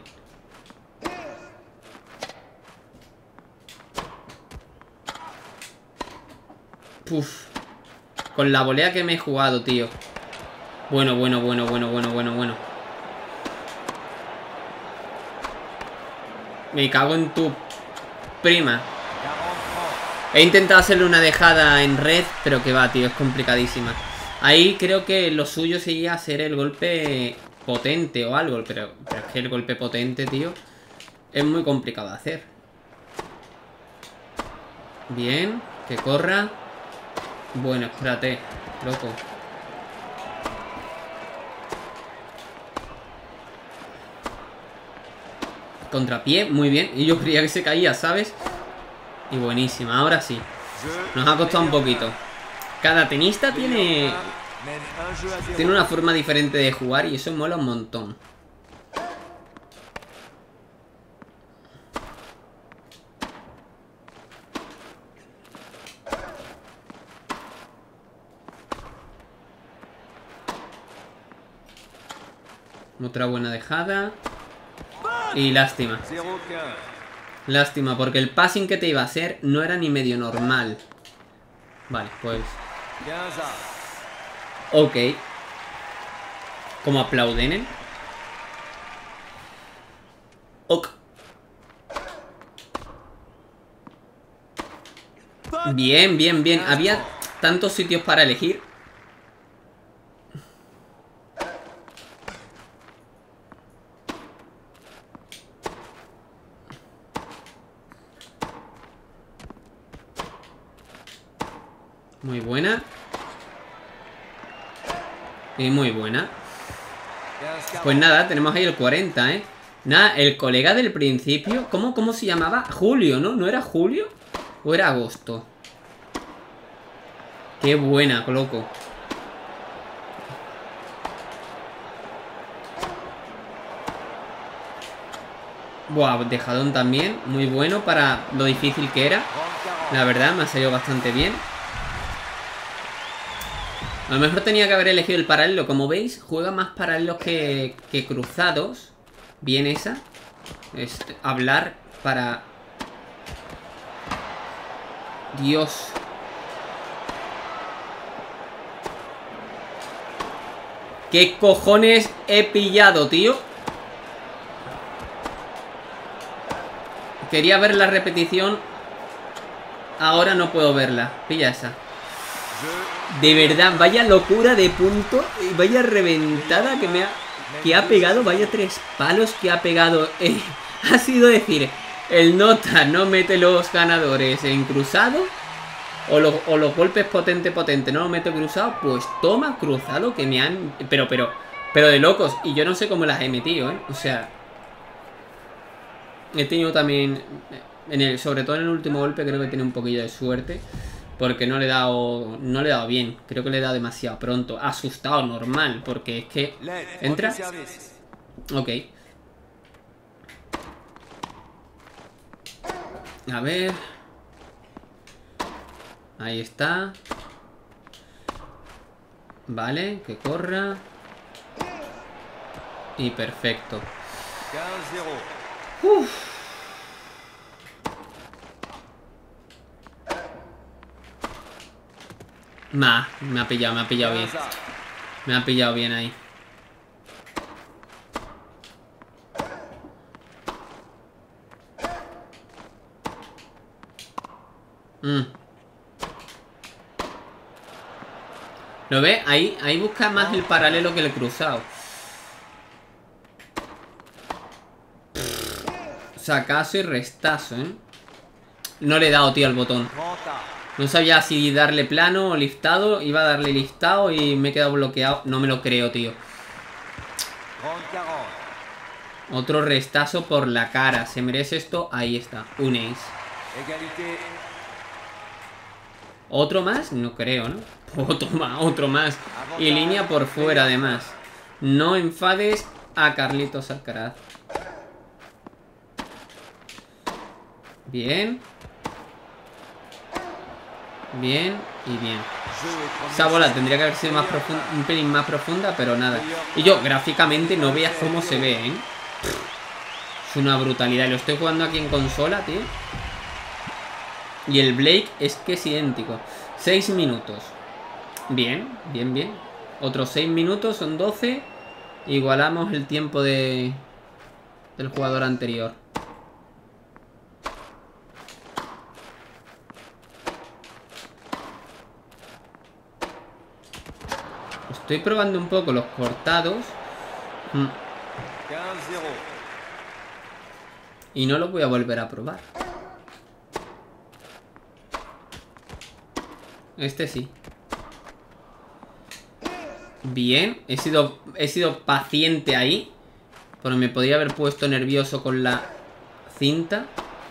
Puf. Con la volea que me he jugado, tío. Bueno. Me cago en tu prima. He intentado hacerle una dejada en red, pero que va, tío, es complicadísima. Ahí creo que lo suyo sería hacer el golpe potente o algo, pero es que el golpe potente, tío, es muy complicado de hacer. Bien, que corra. Bueno, espérate, loco. Contrapié, muy bien. Y yo creía que se caía, ¿sabes? Y buenísima, ahora sí. Nos ha costado un poquito. Cada tenista tiene una forma diferente de jugar y eso mola un montón. Otra buena dejada. Y lástima. Lástima, porque el passing que te iba a hacer no era ni medio normal. Vale, pues... Ok. Como aplauden, ¿eh? Ok. Bien, bien, bien. Había tantos sitios para elegir. Muy buena. Y muy buena. Pues nada, tenemos ahí el 40, ¿eh? Nada, el colega del principio... ¿Cómo se llamaba? Julio, ¿no? ¿No era Julio? ¿O era agosto? Qué buena, loco. Buah, dejadón también. Muy bueno para lo difícil que era. La verdad, me ha salido bastante bien. A lo mejor tenía que haber elegido el paralelo. Como veis, juega más paralelos que cruzados. Bien esa. Es hablar para... Dios. ¿Qué cojones he pillado, tío? Quería ver la repetición. Ahora no puedo verla. Pilla esa. De verdad, vaya locura de punto. Y vaya reventada que ha pegado. Vaya 3 palos que ha pegado. Ha sido decir, el nota no mete los ganadores en cruzado. O los golpes potente no lo mete cruzado. Pues toma cruzado que me han... Pero de locos. Y yo no sé cómo las he metido, ¿eh? O sea... He tenido también... sobre todo en el último golpe creo que he tenido un poquillo de suerte. Porque no le he dado bien. Creo que le he dado demasiado pronto. Asustado, normal. Porque es que... ¿Entra? Ok. A ver. Ahí está. Vale, que corra. Y perfecto. Uff. Me ha pillado bien. Me ha pillado bien ahí. ¿Lo ves? Ahí busca más el paralelo que el cruzado. Sacazo y restazo, ¿eh? No le he dado, tío, al botón. No sabía si darle plano o liftado. Iba a darle liftado y me he quedado bloqueado. No me lo creo, tío. Otro restazo por la cara. ¿Se merece esto? Ahí está. Un ace. ¿Otro más? No creo, ¿no? Otro más. Y línea por fuera, además. No enfades a Carlitos Alcaraz. Bien. Bien. Y bien. Esa bola tendría que haber sido más profunda, un pelín más profunda, pero nada. Y yo, gráficamente, no veas cómo se ve, ¿eh? Es una brutalidad. Y lo estoy jugando aquí en consola, tío. Y el Blake es que es idéntico. 6 minutos. Bien, bien, bien. Otros 6 minutos, son 12. Igualamos el tiempo del jugador anterior. Estoy probando un poco los cortados. 15-0. Y no lo voy a volver a probar. Este sí. Bien, he sido paciente ahí. Porque me podría haber puesto nervioso con la cinta.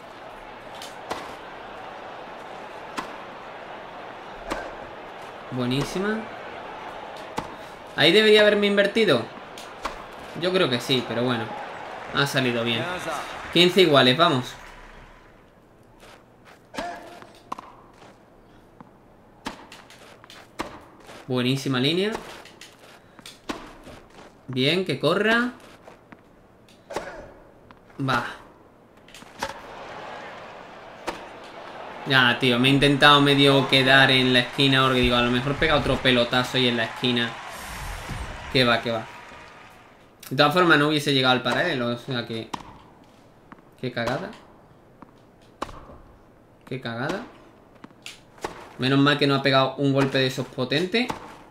Buenísima. Ahí debería haberme invertido. Yo creo que sí, pero bueno. Ha salido bien. 15 iguales, vamos. Buenísima línea. Bien, que corra. Va. Ya, tío, me he intentado medio quedar en la esquina. Porque digo, a lo mejor pega otro pelotazo ahí en la esquina. Que va, que va. De todas formas no hubiese llegado al paralelo. O sea que... Qué cagada. Qué cagada. Menos mal que no ha pegado un golpe de esos potentes.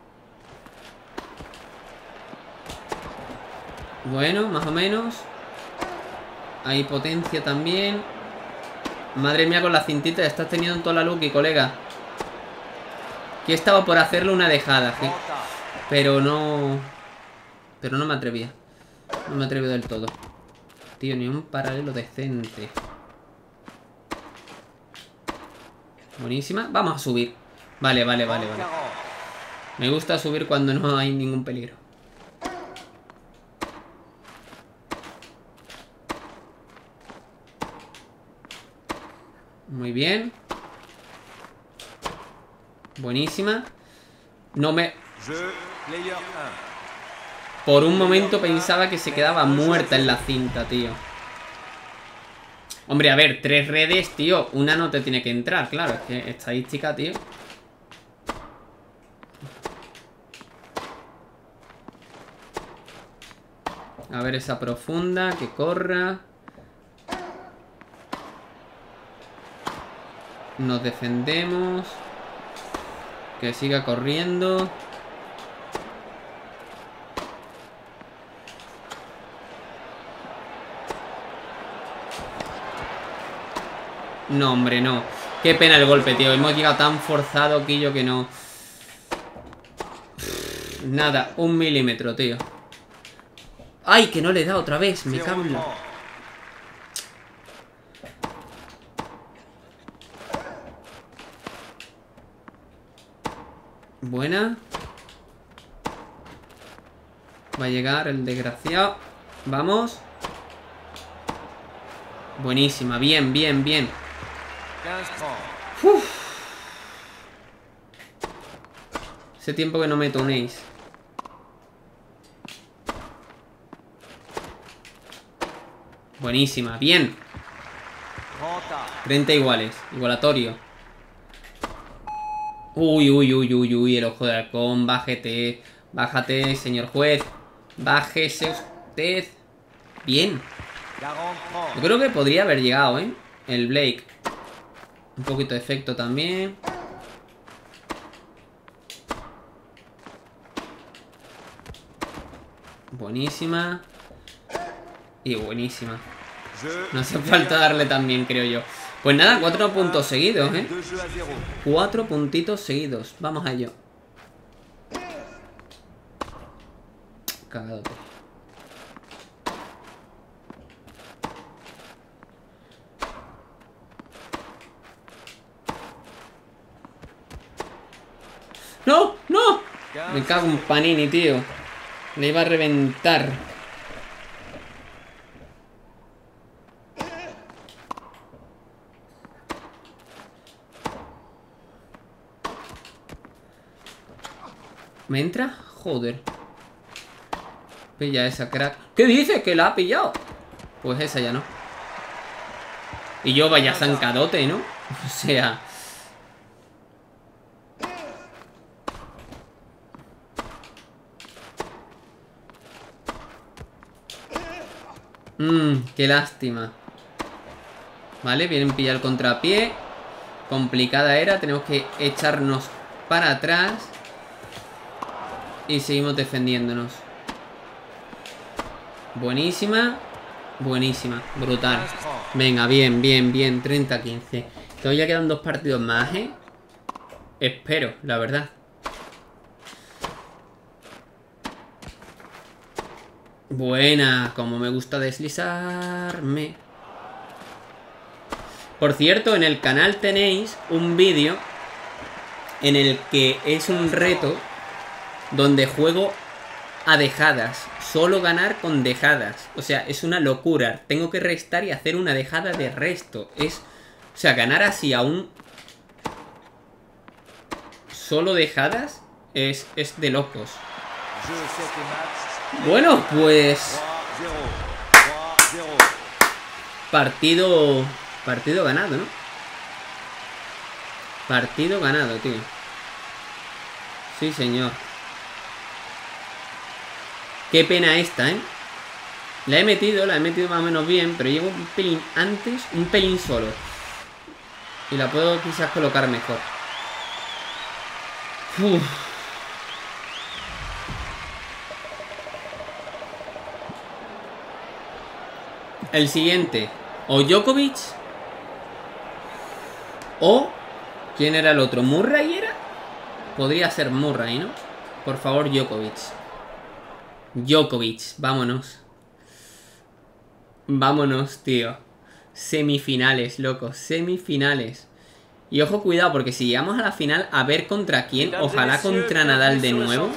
Bueno, más o menos. Hay potencia también. Madre mía, con la cintita estás teniendo toda la Lucky, colega. Que estaba por hacerle una dejada, ¿sí? Pero no me atrevía. No me atrevo del todo. Tío, ni un paralelo decente. Buenísima. Vamos a subir. Vale. Me gusta subir cuando no hay ningún peligro. Muy bien. Buenísima. No me... Por un momento pensaba que se quedaba muerta en la cinta, tío. Hombre, a ver, 3 redes, tío. Una no te tiene que entrar, claro. Es que estadística, tío. A ver esa profunda, que corra. Nos defendemos. Que siga corriendo. No, hombre, no. Qué pena el golpe, tío. Hemos llegado tan forzado, Quillo, que no. Nada, 1 milímetro, tío. ¡Ay, que no le da otra vez! Me cago en la... Buena. Va a llegar el desgraciado. Vamos. Buenísima, bien. Uf. Hace tiempo que no meto un ace. Buenísima, bien. 30 iguales, igualatorio. Uy, el ojo de halcón. Bájate, señor juez. Bájese usted. Bien. Yo creo que podría haber llegado, ¿eh? El Blake. Un poquito de efecto también. Buenísima. Y buenísima. No hace falta darle también, creo yo. Pues nada, 4 puntos seguidos, ¿eh? 4 puntitos seguidos. Vamos a ello. Cagado. ¡No! ¡No! Me cago en Panini, tío. Le iba a reventar. ¿Me entra? Joder. Pilla esa, crack. ¿Qué dices? ¿Que la ha pillado? Pues esa ya no. Y yo vaya zancadote, ¿no? O sea... qué lástima. Vale, vienen a pillar el contrapié. Complicada era, tenemos que echarnos para atrás. Y seguimos defendiéndonos. Buenísima. Buenísima, brutal. Venga, bien, bien, bien. 30-15. Todavía quedan 2 partidos más, ¿eh? Espero, la verdad. Buena, como me gusta deslizarme. Por cierto, en el canal tenéis un vídeo en el que es un reto donde juego a dejadas. Solo ganar con dejadas. O sea, es una locura. Tengo que restar y hacer una dejada de resto. Es... O sea, ganar así a un... Solo dejadas es de locos. Bueno, pues... Partido ganado, ¿no? Partido ganado, tío. Sí, señor. Qué pena esta, ¿eh? La he metido más o menos bien, pero llego un pelín antes, un pelín solo. Y la puedo quizás colocar mejor. Uf. El siguiente. O Djokovic. O... ¿Quién era el otro? ¿Murray era? Podría ser Murray, ¿no? Por favor, Djokovic. Djokovic, vámonos. Vámonos, tío. Semifinales, loco. Semifinales. Y ojo, cuidado, porque si llegamos a la final, a ver contra quién. Ojalá contra Nadal de nuevo.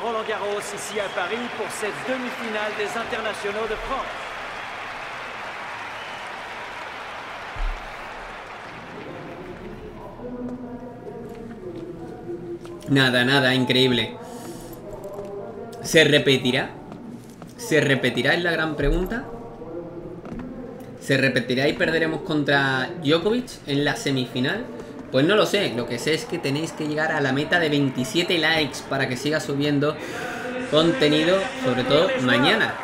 Nada, nada, increíble. ¿Se repetirá? ¿Se repetirá? Es la gran pregunta. ¿Se repetirá y perderemos contra Djokovic en la semifinal? Pues no lo sé. Lo que sé es que tenéis que llegar a la meta de 27 likes para que siga subiendo contenido, sobre todo mañana.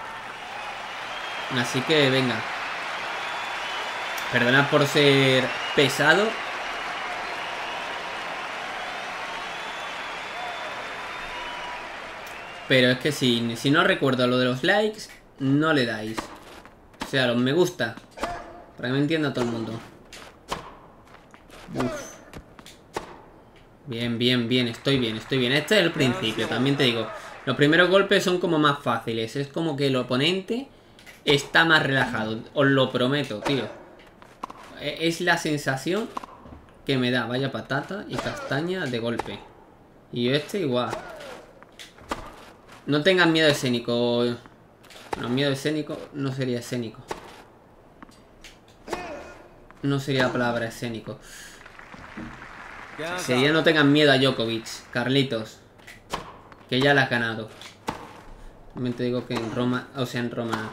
Así que venga. Perdonad por ser pesado. Pero es que si no recuerdo lo de los likes, no le dais. O sea, los me gusta. Para que me entienda todo el mundo. Uf. Bien, bien, bien. Estoy bien, estoy bien. Este es el principio, también te digo. Los primeros golpes son como más fáciles. Es como que el oponente está más relajado. Os lo prometo, tío. Es la sensación que me da. Vaya patata y castaña de golpe. Y este igual. No tengan miedo escénico. No, miedo escénico no sería escénico. No sería la palabra escénico. Sería no tengan miedo a Djokovic, Carlitos. Que ya la has ganado. También te digo que en Roma, o sea, en Roma.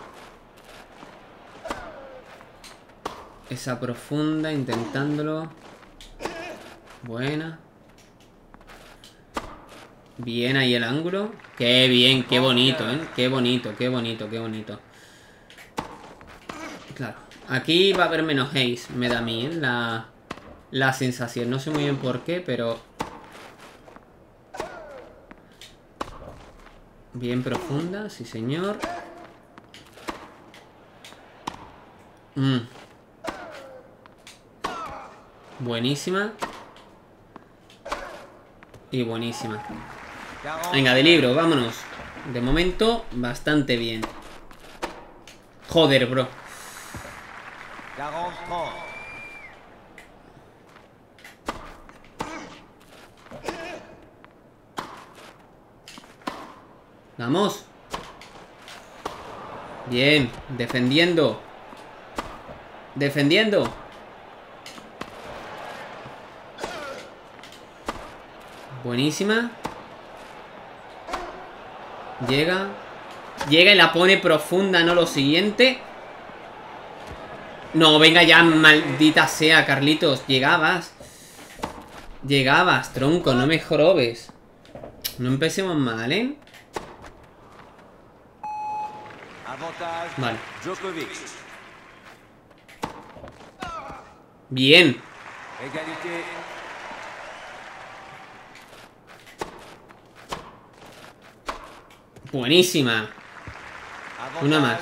Esa profunda, intentándolo. Buena. Bien ahí el ángulo. Qué bien, qué bonito, ¿eh? Qué bonito, qué bonito, qué bonito. Claro. Aquí va a haber menos haze, me da a mí, ¿eh? La sensación. No sé muy bien por qué, pero... Bien profunda, sí señor. Buenísima. Y buenísima. Venga, de libro, vámonos. De momento, bastante bien. Joder, bro. Vamos. Bien, defendiendo. Defendiendo. Buenísima. Llega. Llega y la pone profunda, ¿no? Lo siguiente. No, venga ya, maldita sea, Carlitos. Llegabas. Llegabas, tronco, no me jorobes. No empecemos mal, ¿eh? Vale. Bien. Buenísima. Una más.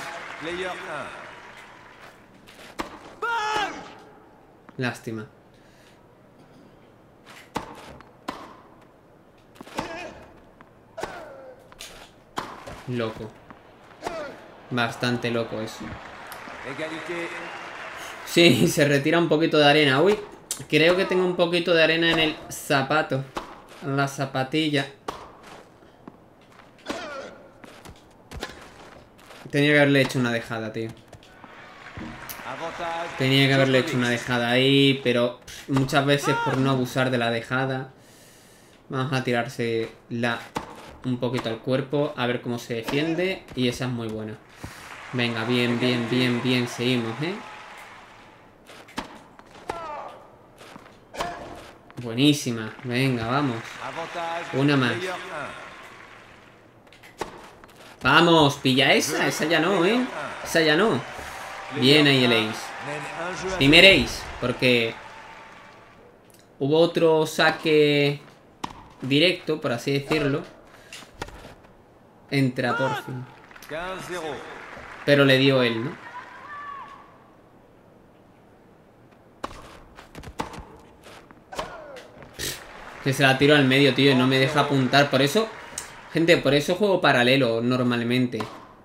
Lástima. Loco. Bastante loco eso. Sí, se retira un poquito de arena. Uy, creo que tengo un poquito de arena en el zapato. En la zapatilla. Tenía que haberle hecho una dejada, tío. Tenía que haberle hecho una dejada ahí, pero muchas veces por no abusar de la dejada. Vamos a tirarse un poquito al cuerpo, a ver cómo se defiende. Y esa es muy buena. Venga, bien, bien, bien, bien. Seguimos, ¿eh? Buenísima. Venga, vamos. Una más. Vamos, pilla esa. Esa ya no, ¿eh? Esa ya no. Bien ahí el ace. Primer ace, porque hubo otro saque directo, por así decirlo. Entra por fin. Pero le dio él, ¿no? Que se la tiro al medio, tío, y no me deja apuntar. Por eso, gente, por eso juego paralelo normalmente.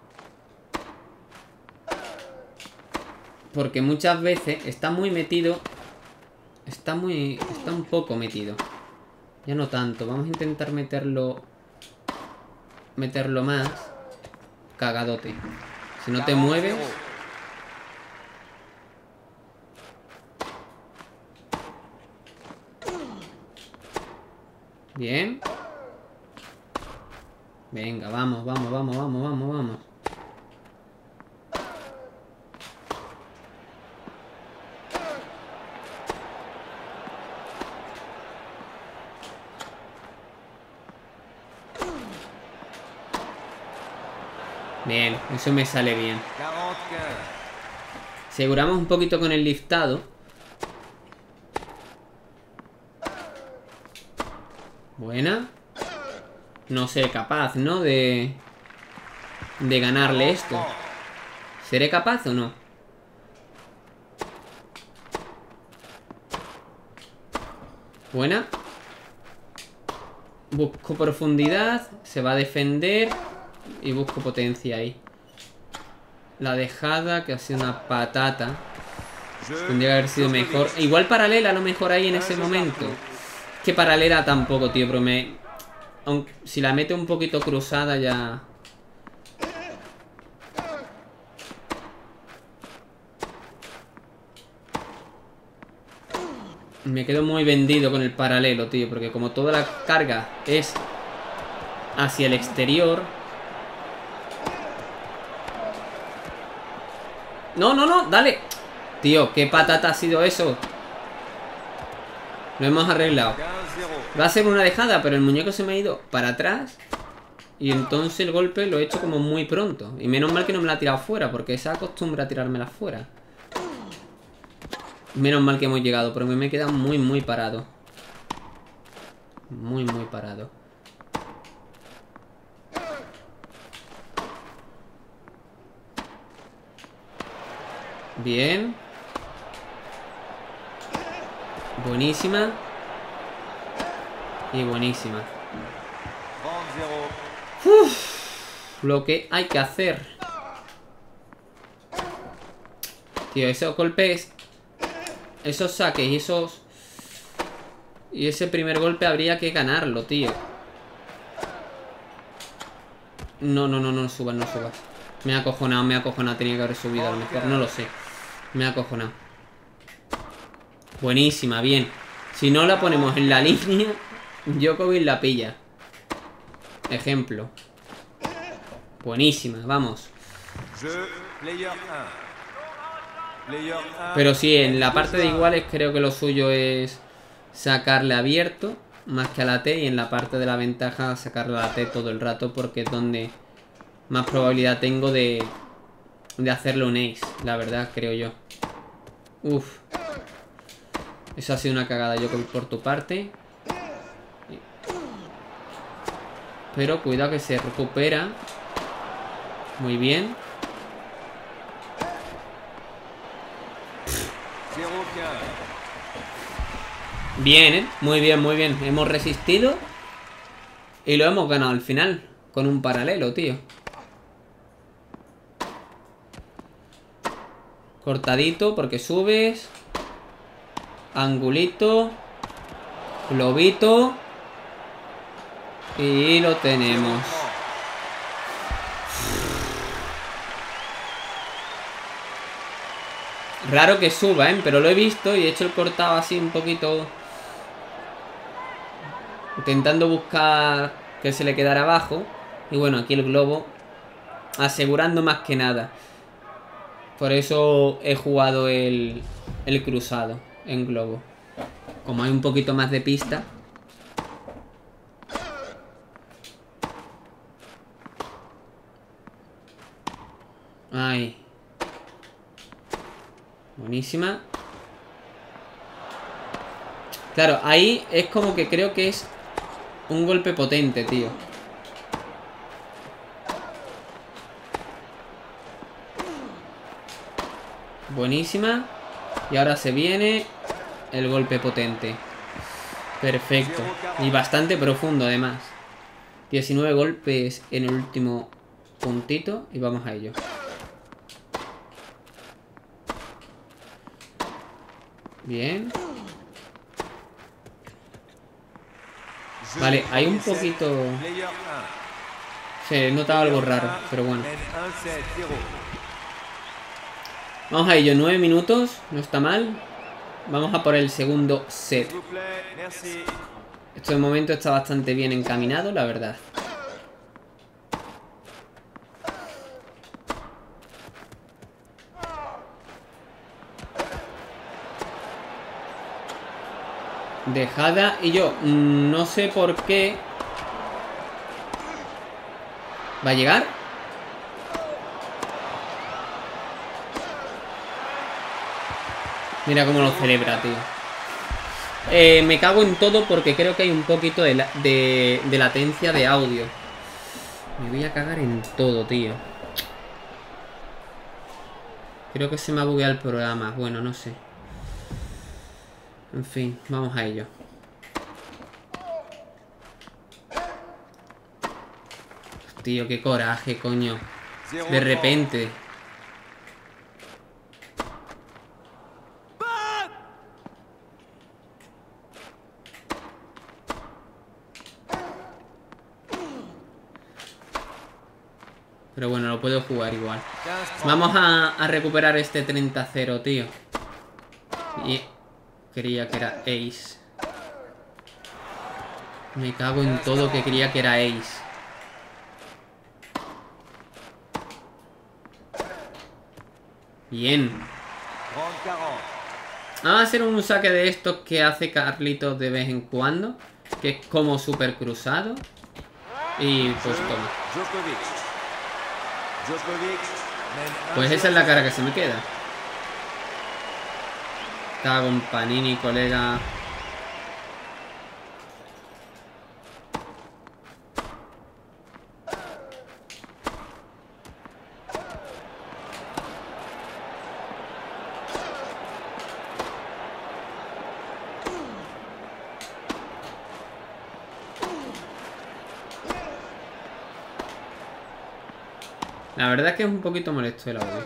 Porque muchas veces está muy metido. Está un poco metido. Ya no tanto. Vamos a intentar meterlo más. Cagadote. Si no te mueves. Bien. Venga, vamos, vamos, vamos, vamos, vamos, vamos. Bien, eso me sale bien. Aseguramos un poquito con el liftado. Buena. No seré capaz, ¿no? De ganarle esto. ¿Seré capaz o no? Buena. Busco profundidad. Se va a defender. Y busco potencia ahí. La dejada, que ha sido una patata. Tendría que haber sido mejor. Igual paralela a lo mejor ahí en ese momento. Es que paralela tampoco, tío. Pero si la mete un poquito cruzada ya... Me quedo muy vendido con el paralelo, tío. Porque como toda la carga es hacia el exterior... No, no, no, dale. Tío, qué patata ha sido eso. Lo hemos arreglado. Va a ser una dejada, pero el muñeco se me ha ido para atrás. Y entonces el golpe lo he hecho como muy pronto. Y menos mal que no me la ha tirado fuera, porque esa acostumbra a tirármela fuera. Menos mal que hemos llegado, pero me he quedado muy, muy parado. Muy, muy parado. Bien. Buenísima. Y buenísima. Uf, lo que hay que hacer. Tío, esos golpes, esos saques y esos... Y ese primer golpe habría que ganarlo, tío. No, no, no, no subas, no subas. Me ha acojonado, me ha acojonado. Tenía que haber subido a lo mejor, no lo sé. Me ha acojonado. Buenísima, bien. Si no la ponemos en la línea, Djokovic la pilla. Ejemplo. Buenísima, vamos. Jeu, player 1. Player 1. Pero sí, en la parte de iguales creo que lo suyo es sacarle abierto más que a la T. Y en la parte de la ventaja sacarle a la T todo el rato, porque es donde más probabilidad tengo de hacerle un ace, la verdad, creo yo. Uf. Eso ha sido una cagada, yo por tu parte. Pero cuidado que se recupera. Muy bien. 0-15. Bien, ¿eh? Muy bien, muy bien. Hemos resistido y lo hemos ganado al final. Con un paralelo, tío. Cortadito porque subes. Angulito. Globito. Y lo tenemos. Raro que suba, ¿eh? Pero lo he visto y he hecho el cortado así un poquito. Intentando buscar que se le quedara abajo. Y bueno, aquí el globo. Asegurando más que nada. Por eso he jugado el cruzado en globo. Como hay un poquito más de pista. Ay. Buenísima. Claro, ahí es como que creo que es un golpe potente, tío. Buenísima. Y ahora se viene el golpe potente. Perfecto. Y bastante profundo además. 19 golpes en el último puntito. Y vamos a ello. Bien. Vale, hay un poquito... Player 1. Se nota algo raro, pero bueno. Mène 1-7-0. Vamos a ello, 9 minutos, no está mal. Vamos a por el segundo set. S'il vous plaît, merci. Esto de momento está bastante bien encaminado, la verdad. Dejada y yo no sé por qué. ¿Va a llegar? Mira cómo lo celebra, tío. Me cago en todo porque creo que hay un poquito de latencia de audio. Me voy a cagar en todo, tío. Creo que se me ha bugueado el programa. Bueno, no sé. En fin, vamos a ello. Tío, qué coraje, coño. De repente. Pero bueno, lo puedo jugar igual. Vamos a recuperar este 30-0, tío. Y creía que era ace. Me cago en todo que creía que era ace. Bien. Vamos a hacer un saque de estos que hace Carlitos de vez en cuando. Que es como súper cruzado. Y pues toma. Pues esa es la cara que se me queda. Cago en Panini, colega. La verdad es que es un poquito molesto el audio.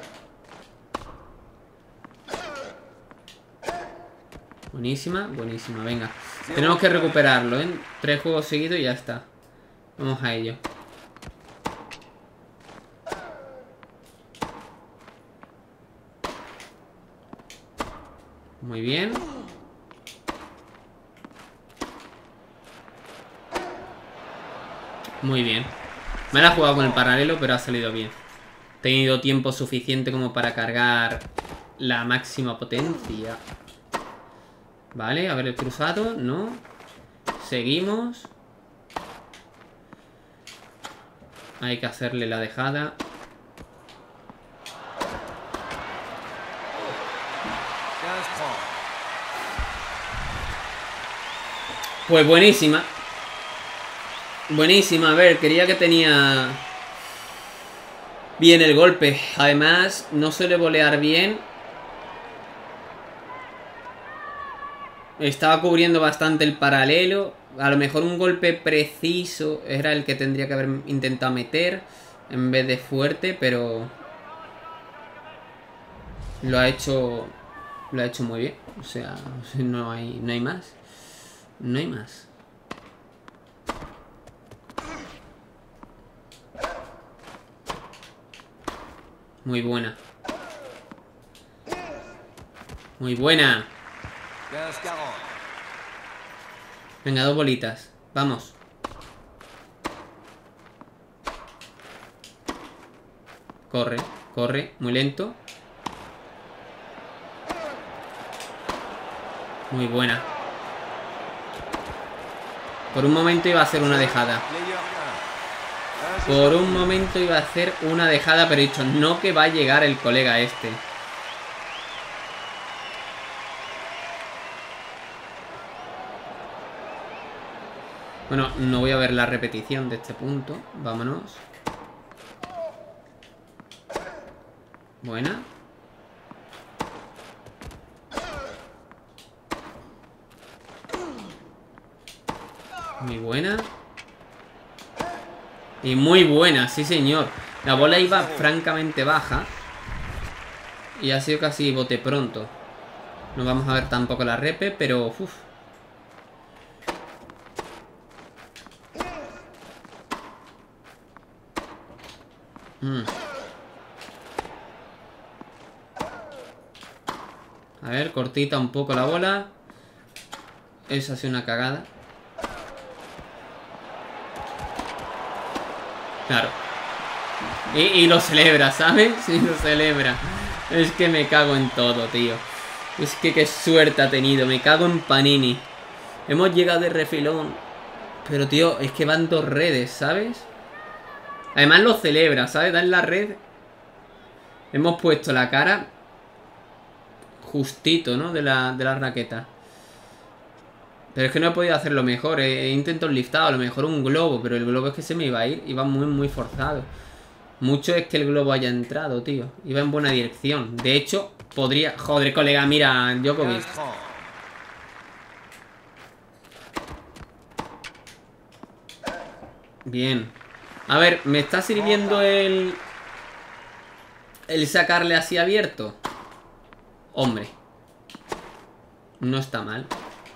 Buenísima, buenísima, venga. Tenemos que recuperarlo, ¿eh? 3 juegos seguidos y ya está. Vamos a ello. Muy bien. Muy bien. Me la he jugado con el paralelo, pero ha salido bien. He tenido tiempo suficiente como para cargar la máxima potencia. Vale, a ver el cruzado. No. Seguimos. Hay que hacerle la dejada. Pues buenísima. Buenísima, a ver, quería que tenía bien el golpe. Además, no suele volear bien. Estaba cubriendo bastante el paralelo. A lo mejor un golpe preciso era el que tendría que haber intentado meter en vez de fuerte, pero lo ha hecho muy bien. O sea, no hay más. No hay más. Muy buena. Muy buena. Venga, 2 bolitas. Vamos. Corre, corre. Muy lento. Muy buena. Por un momento iba a ser una dejada. Por un momento iba a hacer una dejada, pero he dicho, no, que va a llegar el colega este. Bueno, no voy a ver la repetición de este punto. Vámonos. Buena. Muy buena. Y muy buena, sí señor. La bola iba francamente baja. Y ha sido casi bote pronto. No vamos a ver tampoco la repe, pero... Uf. A ver, cortita un poco la bola. Esa ha sido una cagada. Claro. Y lo celebra, ¿sabes? Sí, lo celebra. Es que me cago en todo, tío. Es que qué suerte ha tenido. Me cago en Panini. Hemos llegado de refilón. Pero, tío, es que van 2 redes, ¿sabes? Además lo celebra, ¿sabes? Da en la red. Hemos puesto la cara justito, ¿no? De la raqueta. Pero es que no he podido hacerlo mejor. He intentado un liftado, a lo mejor un globo. Pero el globo es que se me iba a ir. Iba muy, muy forzado. Mucho es que el globo haya entrado, tío. Iba en buena dirección. De hecho, podría... Joder, colega, mira, Djokovic. Bien. A ver, ¿me está sirviendo el sacarle así abierto? Hombre. No está mal.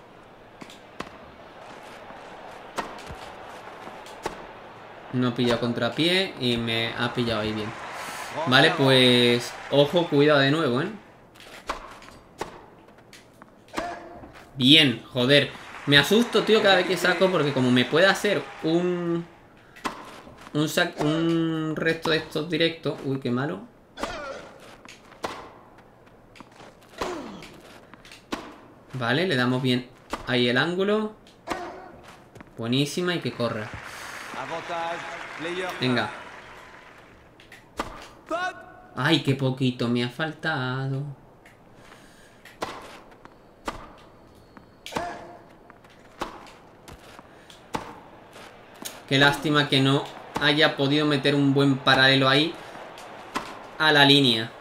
No ha pillado contrapié y me ha pillado ahí bien. Vale, pues... Ojo, cuidado de nuevo, ¿eh? Bien, joder. Me asusto, tío, cada vez que saco porque como me puede hacer un resto de estos directos... Uy, qué malo. Vale, le damos bien ahí el ángulo. Buenísima, y que corra. Venga. Ay, qué poquito me ha faltado. Qué lástima que no haya podido meter un buen paralelo ahí a la línea.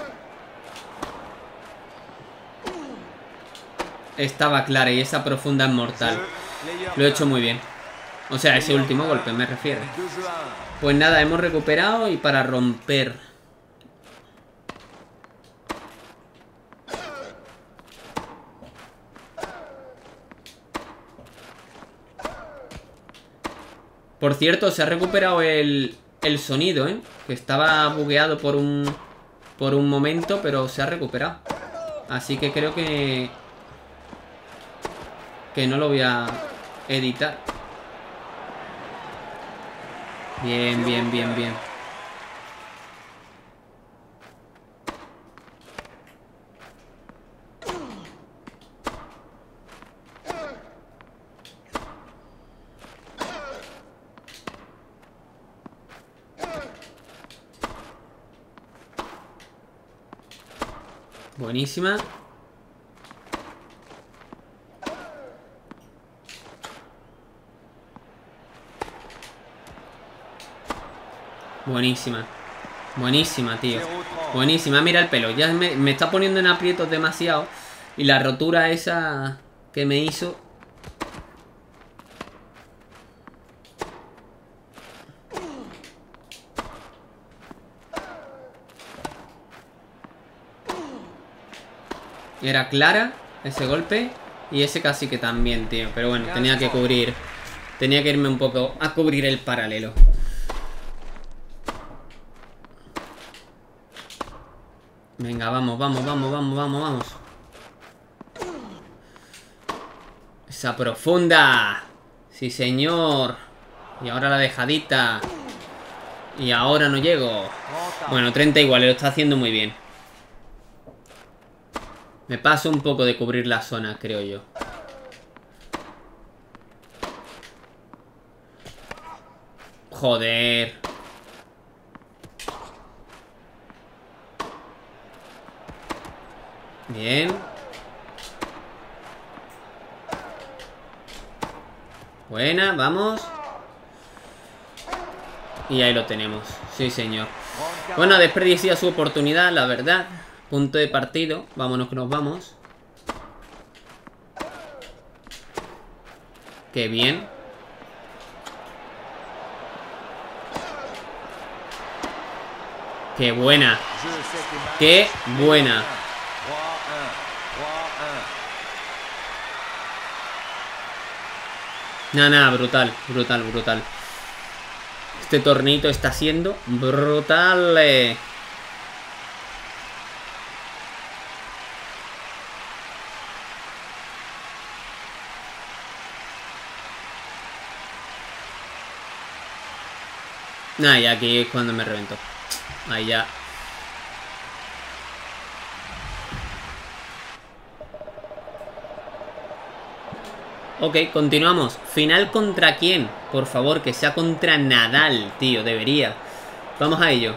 Estaba clara y esa profunda es mortal. Lo he hecho muy bien. O sea, ese último golpe me refiero. Pues nada, hemos recuperado y para romper. Por cierto, se ha recuperado el sonido, ¿eh? Que estaba bugueado por un momento, pero se ha recuperado. Así que creo que no lo voy a editar. Bien, bien, bien, bien. Buenísima. Buenísima. Buenísima, tío. Buenísima, mira el pelo. Ya me está poniendo en aprietos demasiado. Y la rotura esa que me hizo. Era clara ese golpe. Y ese casi que también, tío. Pero bueno, tenía que cubrir. Tenía que irme un poco a cubrir el paralelo. Venga, vamos, vamos, vamos, vamos, vamos, vamos. Esa profunda. Sí, señor. Y ahora la dejadita. Y ahora no llego. Bueno, 30 igual, lo está haciendo muy bien. Me paso un poco de cubrir la zona, creo yo. Joder. Bien. Buena, vamos. Y ahí lo tenemos. Sí, señor. Bueno, ha desperdiciado su oportunidad, la verdad. Punto de partido. Vámonos que nos vamos. Qué bien. Qué buena. Qué buena. Nada, brutal, brutal, brutal. Este torneito está siendo brutal. Nah, y aquí es cuando me reventó. Ahí ya. Ok, continuamos. ¿Final contra quién? Por favor, que sea contra Nadal, tío. Debería. Vamos a ello.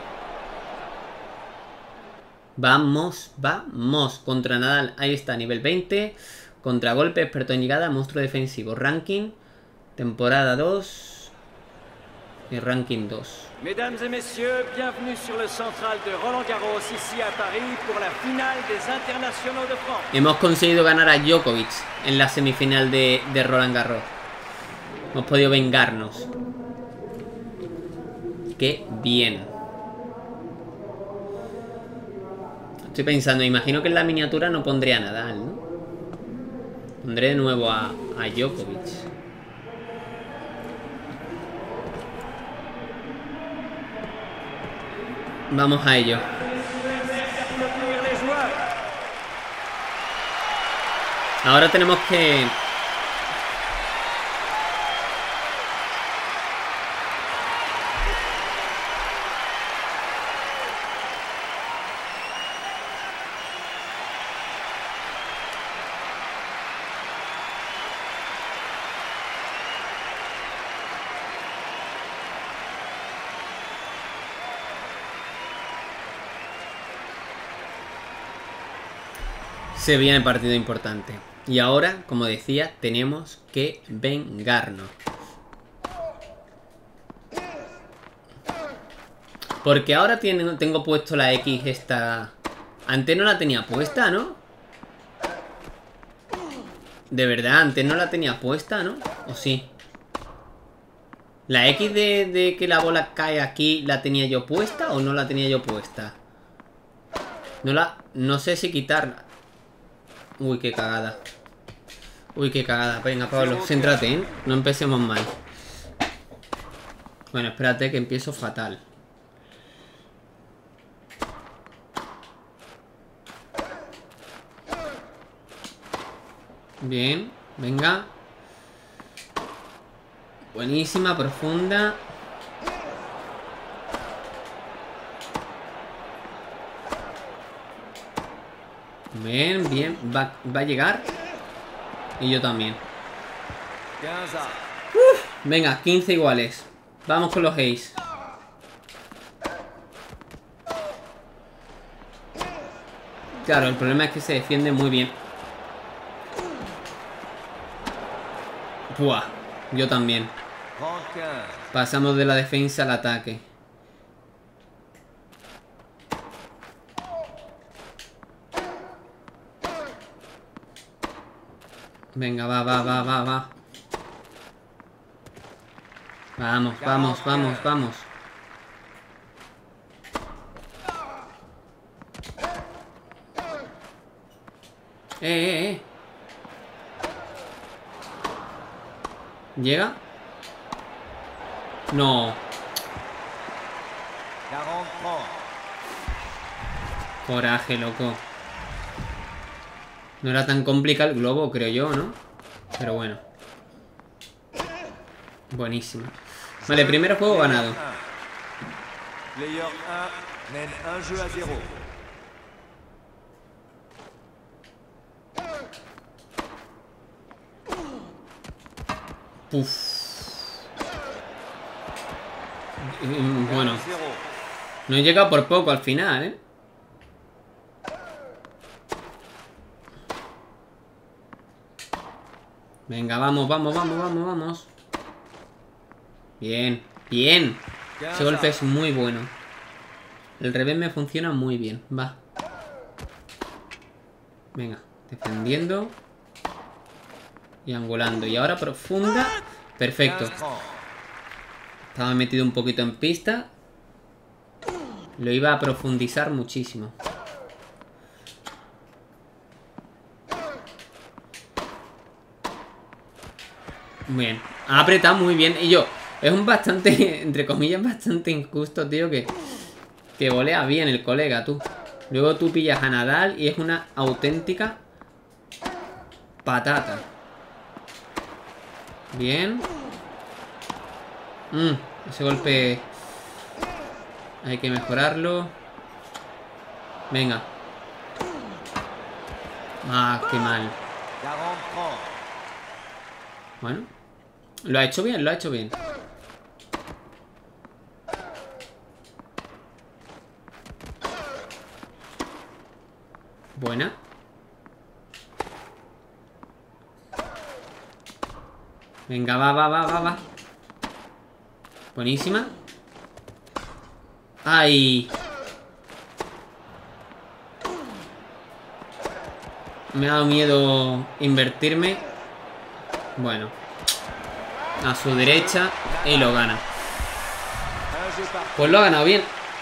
Vamos, vamos. Contra Nadal. Ahí está, nivel 20. Contragolpe, experto en llegada, monstruo defensivo. Ranking. Temporada 2. Y ranking 2. Mesdames et messieurs, bienvenue sur le central de Roland Garros, ici à Paris, pour la finale des internationaux de France. Hemos conseguido ganar a Djokovic en la semifinal de Roland Garros. Hemos podido vengarnos. Qué bien. Estoy pensando, imagino que en la miniatura no pondré a Nadal, ¿no? Pondré de nuevo a Djokovic. Vamos a ello. Ahora tenemos que... Se viene partido importante. Y ahora, como decía, tenemos que vengarnos. Porque ahora tengo puesto la X esta... Antes no la tenía puesta, ¿no? De verdad, antes no la tenía puesta, ¿no? ¿O sí? ¿La X de que la bola cae aquí la tenía yo puesta o no la tenía yo puesta? No sé si quitarla. Uy, qué cagada. Uy, qué cagada. Venga, Pablo, céntrate, ¿eh? No empecemos mal. Bueno, espérate que empiezo fatal. Bien, venga. Buenísima, profunda. Bien, bien. Va a llegar. Y yo también. 15 à. Venga, 15 iguales. Vamos con los ace. Claro, el problema es que se defiende muy bien. Buah, yo también. 35. Pasamos de la defensa al ataque. Venga, va. Vamos. ¿Llega? No. 43. Coraje, loco. No era tan complicado el globo, creo yo, ¿no? Pero bueno. Buenísimo. Vale, primer juego ganado. Player 1 mène un jeu à 0. Uf. Bueno, 0. no he llegado por poco al final, ¿eh? Venga, vamos. Bien. Ese golpe es muy bueno. El revés me funciona muy bien. Va. Venga, defendiendo. Y angulando. Y ahora profunda. Perfecto. 15-30. Estaba metido un poquito en pista. Lo iba a profundizar muchísimo. Bien. Ha apretado muy bien. Y yo, es un bastante, entre comillas, bastante injusto, tío, que volea bien el colega, tú. Luego tú pillas a Nadal y es una auténtica patata. Bien. Ese golpe hay que mejorarlo. Venga. Ah, qué mal. 40-30. Bueno. Lo ha hecho bien. Buena. Venga, va. Buenísima. ¡Ay! Me ha dado miedo invertirme. Bueno. A su derecha. Y lo gana. Pues lo ha ganado bien.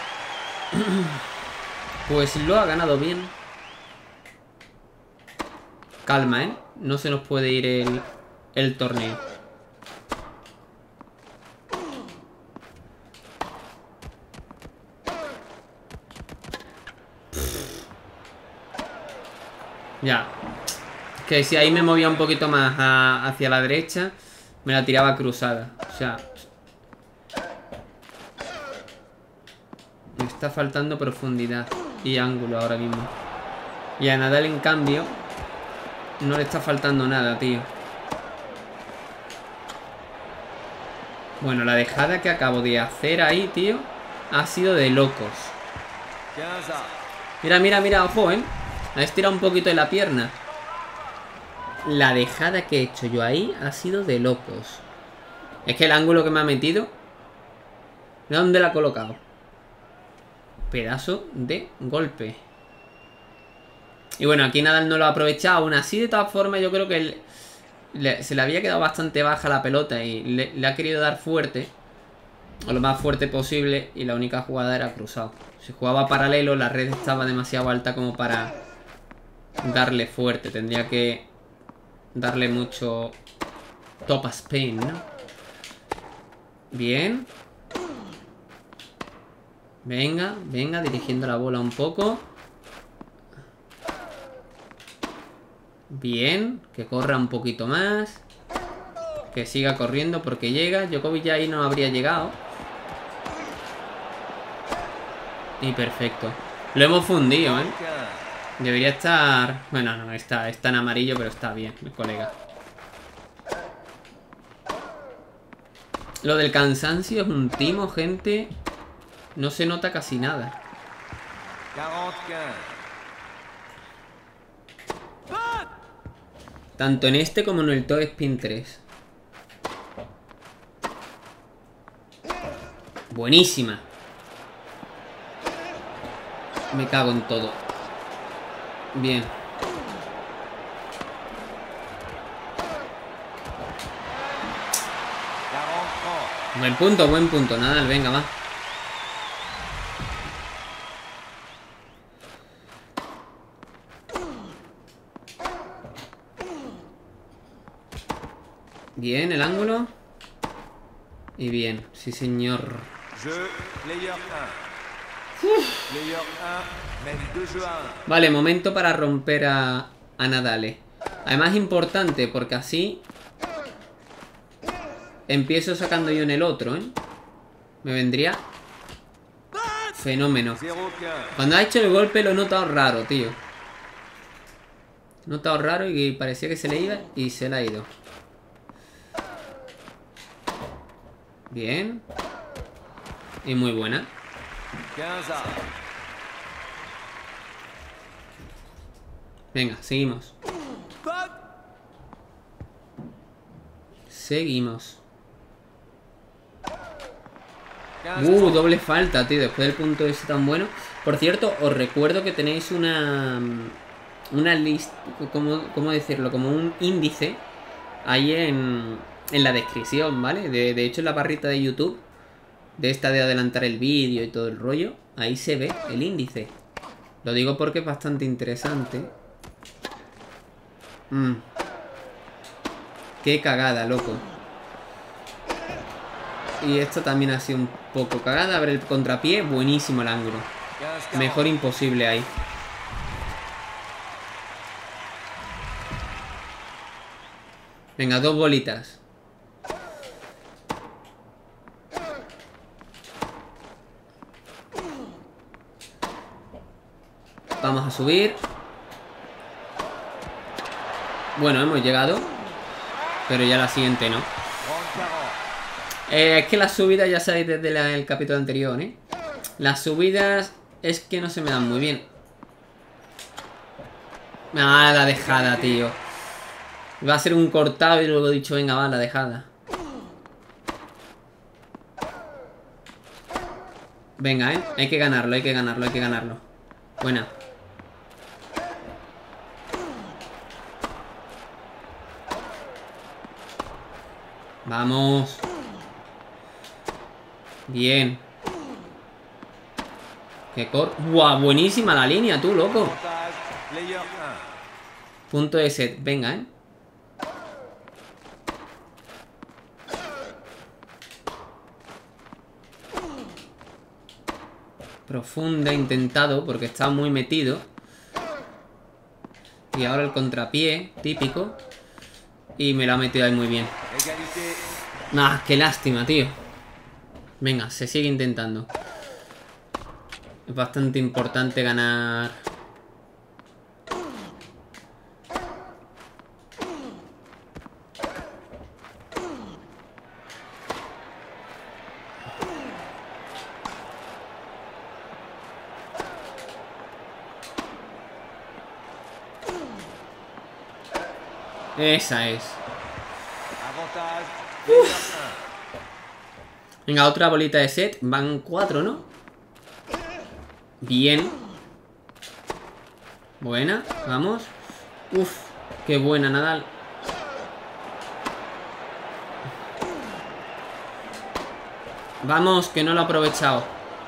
Calma, ¿eh? No se nos puede ir el torneo. Ya. Que si ahí me movía un poquito más hacia la derecha, me la tiraba cruzada. O sea, me está faltando profundidad y ángulo ahora mismo. Y a Nadal, en cambio, no le está faltando nada, tío. Bueno, la dejada que acabo de hacer ahí, tío, ha sido de locos. 15. Mira, ojo, ¿eh? Ha estirado un poquito de la pierna. La dejada que he hecho yo ahí ha sido de locos. Es que el ángulo que me ha metido... ¿De dónde la ha colocado? Pedazo de golpe. Y bueno, aquí Nadal no lo ha aprovechado. Aún así, de todas formas, yo creo que se le había quedado bastante baja la pelota y le ha querido dar fuerte. O lo más fuerte posible. Y la única jugada era cruzado. Si jugaba paralelo, la red estaba demasiado alta como para darle fuerte. Tendría que darle mucho top spin, ¿no? Bien. Venga, dirigiendo la bola un poco. Bien, que corra un poquito más. Que siga corriendo porque llega. Djokovic ya ahí no habría llegado. Y perfecto. Lo hemos fundido, ¿eh? Debería estar... Bueno, no, está en amarillo, pero está bien, el colega. Lo del cansancio es un timo, gente. No se nota casi nada. 40-15. Tanto en este como en el Toe Spin 3. Buenísima. Me cago en todo. Bien. Buen punto. Nadal, venga, va. Bien, el ángulo. Y bien, sí señor. Player 1. Player 1 mène 2 jeux à 1. Vale, momento para romper a Nadal. Además importante porque así empiezo sacando yo en el otro, ¿eh? Me vendría fenómeno. 0-15. Cuando ha hecho el golpe lo he notado raro, tío. He notado raro y parecía que se le iba y se le ha ido. Bien. Y muy buena. 15 à. Venga, seguimos. Seguimos. 15. Doble falta, tío. Después del punto ese tan bueno. Por cierto, os recuerdo que tenéis una lista, ¿cómo decirlo? Como un índice ahí en la descripción, ¿vale? De hecho, en la barrita de YouTube, de esta de adelantar el vídeo y todo el rollo, ahí se ve el índice. Lo digo porque es bastante interesante. Qué cagada, loco. Y esto también ha sido un poco cagada. A ver el contrapié, buenísimo el ángulo. 15-40. Mejor imposible ahí. Venga, 2 bolitas. Vamos a subir. Bueno, hemos llegado. Pero ya la siguiente no. 30-40. Es que las subidas, ya sabéis desde el capítulo anterior, ¿eh? Las subidas es que no se me dan muy bien. Ah, la dejada, tío. Va a ser un cortado y luego he dicho, venga, va, la dejada. Venga, ¿eh? Hay que ganarlo, hay que ganarlo, hay que ganarlo. Buena. Vamos. Bien. Qué ¡Buah! Buenísima la línea, tú, loco. Avantage, player 1. Punto de set. Venga, ¿eh? Profunda, intentado, porque está muy metido. Y ahora el contrapié, típico. Y me lo ha metido ahí muy bien. Égalité. Nah, qué lástima, tío. Venga, se sigue intentando. Es bastante importante ganar. Esa es. Avantage, player 1. Venga, otra bolita de set. Van 4, ¿no? Bien. Buena, vamos. Uf, qué buena, Nadal. Vamos, que no lo he aprovechado.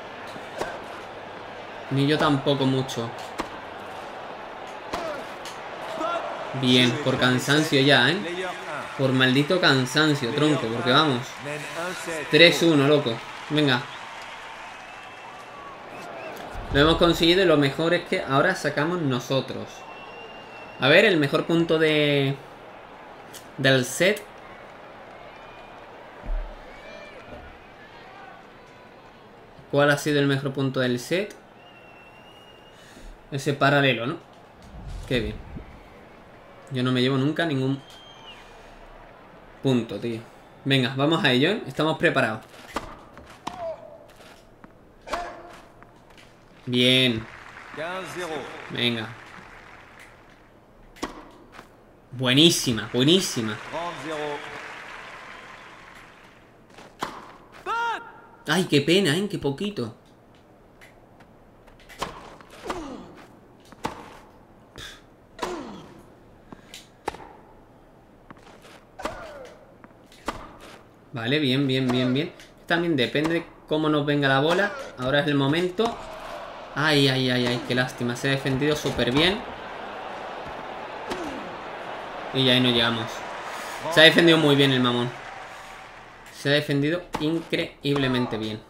Ni yo tampoco mucho. Bien, por cansancio ya, ¿eh? Player 1. Por maldito cansancio, tronco, porque vamos. Mène 1-7. 3-1, loco. Venga. Lo hemos conseguido y lo mejor es que ahora sacamos nosotros. A ver, el mejor punto del set. ¿Cuál ha sido el mejor punto del set? Ese paralelo, ¿no? Qué bien. Yo no me llevo nunca ningún punto, tío. Venga, vamos a ello, ¿eh? Estamos preparados. Bien. 15-0. Venga. Buenísima, buenísima. 30-0. Ay, qué pena, ¿eh? Qué poquito. Vale, bien, bien, bien, bien. También depende de cómo nos venga la bola. Ahora es el momento. Ay, ay, ay, ay, qué lástima. Se ha defendido súper bien. Y ya ahí no llegamos. Se ha defendido muy bien el mamón. Se ha defendido increíblemente bien.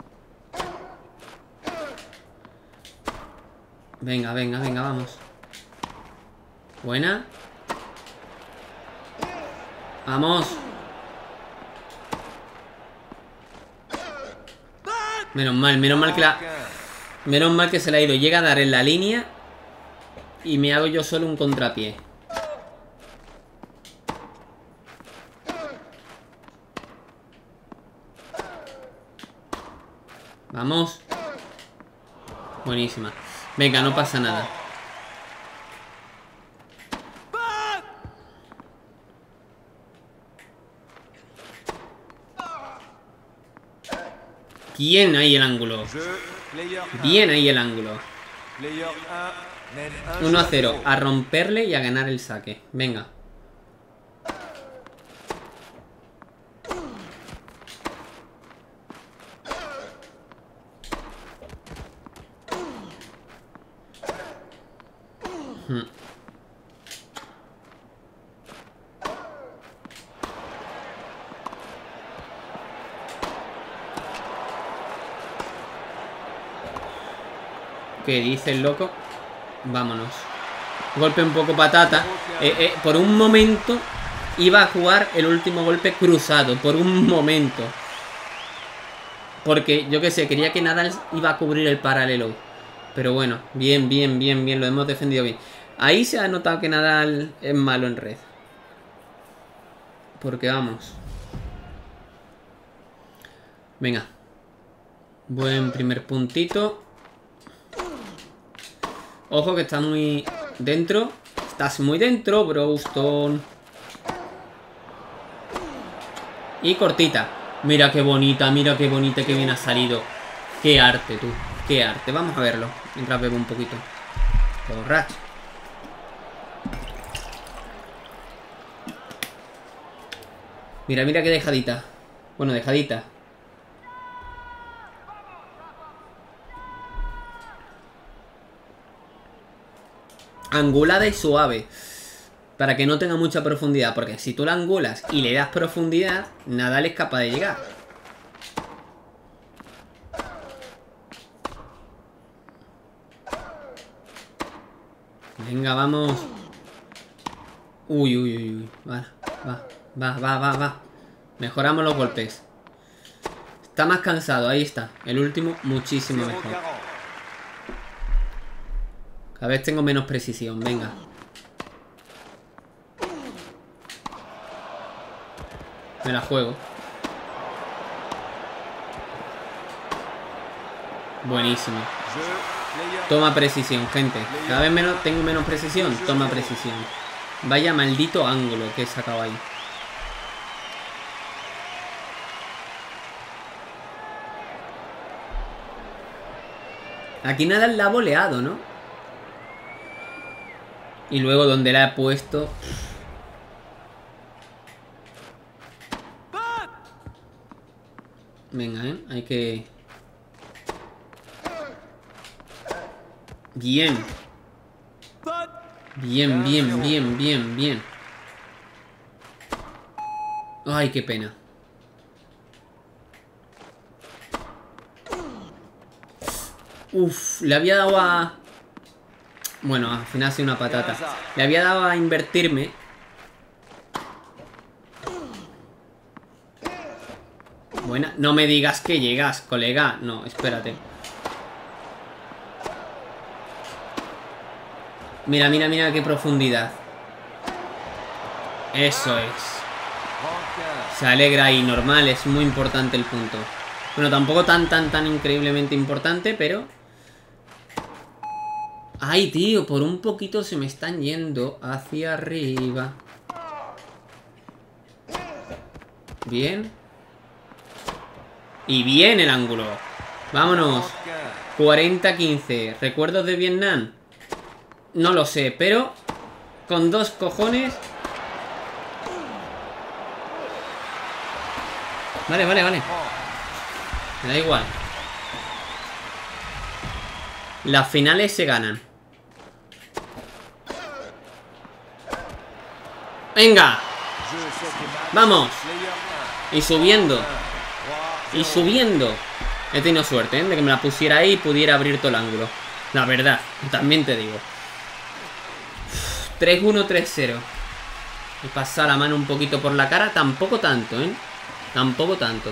Venga, venga, venga, vamos. Buena. Vamos. Menos mal que la... Menos mal que se le ha ido. Llega a dar en la línea y me hago yo solo un contrapié. Vamos. Buenísima. Venga, no pasa nada. Bien ahí el ángulo. Bien ahí el ángulo. 1-0. A romperle y a ganar el saque. Venga. ¿Qué dice el loco? Vámonos. Golpe un poco patata. Por un momento iba a jugar el último golpe cruzado. Por un momento. Porque yo qué sé, quería que Nadal iba a cubrir el paralelo. Pero bueno, bien, bien, bien, bien. Lo hemos defendido bien. Ahí se ha notado que Nadal es malo en red. Porque vamos. Venga. Buen primer puntito. Ojo que está muy dentro. Estás muy dentro, Browston. Y cortita. Mira qué bonita que bien ha salido. Qué arte, tú. Qué arte. Vamos a verlo. Mientras bebo un poquito. Borracho. Mira, mira qué dejadita. Bueno, dejadita. Angulada y suave. Para que no tenga mucha profundidad. Porque si tú la angulas y le das profundidad, Nadal es capaz de llegar. Venga, vamos. Uy, uy, uy, uy. Va. Mejoramos los golpes. Está más cansado, ahí está. El último, muchísimo mejor. Cada vez tengo menos precisión, venga. Me la juego. Buenísimo. Toma precisión, gente. Cada vez menos tengo menos precisión. Toma precisión. Vaya maldito ángulo que he sacado ahí. Aquí Nadal la ha boleado, ¿no? Y luego donde la he puesto... Venga, hay que... Bien. Bien. Ay, qué pena. Uf, le había dado a... Bueno, al final ha sido una patata. Le había dado a invertirme. Buena. No me digas que llegas, colega. No, espérate. Mira, mira, mira qué profundidad. Eso es. Se alegra ahí, normal, es muy importante el punto. Bueno, tampoco tan increíblemente importante, pero... Ay, tío, por un poquito se me están yendo hacia arriba. Bien. Y bien el ángulo. Vámonos. 40-15. ¿Recuerdos de Vietnam? No lo sé, pero... Con 2 cojones... Vale, vale, vale. Me da igual. Las finales se ganan. ¡Venga! ¡Vamos! Y subiendo. Y subiendo. He tenido suerte, ¿eh? De que me la pusiera ahí y pudiera abrir todo el ángulo. La verdad, también te digo. 3-1, 3-0. He pasado la mano un poquito por la cara. Tampoco tanto, ¿eh? Tampoco tanto.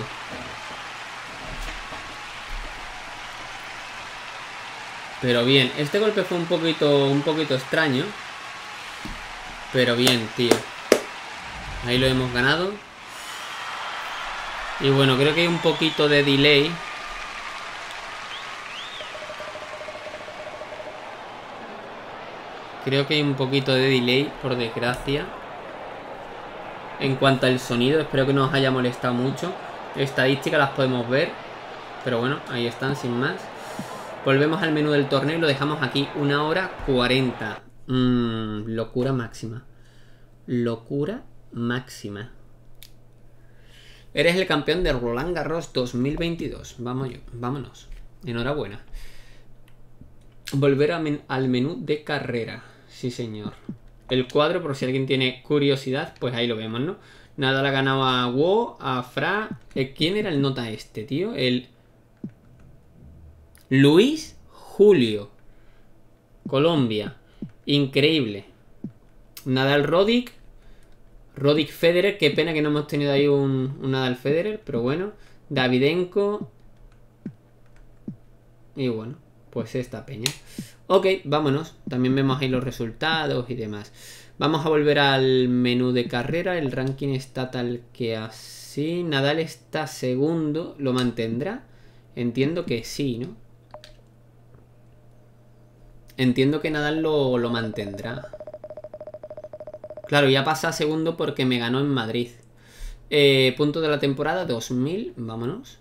Pero bien, este golpe fue un poquito extraño. Pero bien, tío. Ahí lo hemos ganado. Y bueno, creo que hay un poquito de delay. Creo que hay un poquito de delay, por desgracia. En cuanto al sonido, espero que no os haya molestado mucho. Estadísticas las podemos ver. Pero bueno, ahí están, sin más. Volvemos al menú del torneo y lo dejamos aquí 1 hora 40. Locura máxima. Locura máxima. Eres el campeón de Roland Garros 2022. Vámonos. Enhorabuena. Volver al menú de carrera. Sí, señor. El cuadro, por si alguien tiene curiosidad, pues ahí lo vemos, ¿no? Nadal ha ganado a Wo, a Fra. ¿Quién era el nota este, tío? El... Luis Julio. Colombia. Increíble. Nadal Roddick. Roddick Federer. Qué pena que no hemos tenido ahí un Nadal Federer. Pero bueno. Davidenko. Y bueno. Pues esta peña. Ok, vámonos. También vemos ahí los resultados y demás. Vamos a volver al menú de carrera. El ranking está tal que así. Nadal está segundo. ¿Lo mantendrá? Entiendo que sí, ¿no? Entiendo que Nadal lo mantendrá. Claro, ya pasa a segundo porque me ganó en Madrid. Punto de la temporada 2000. Vámonos.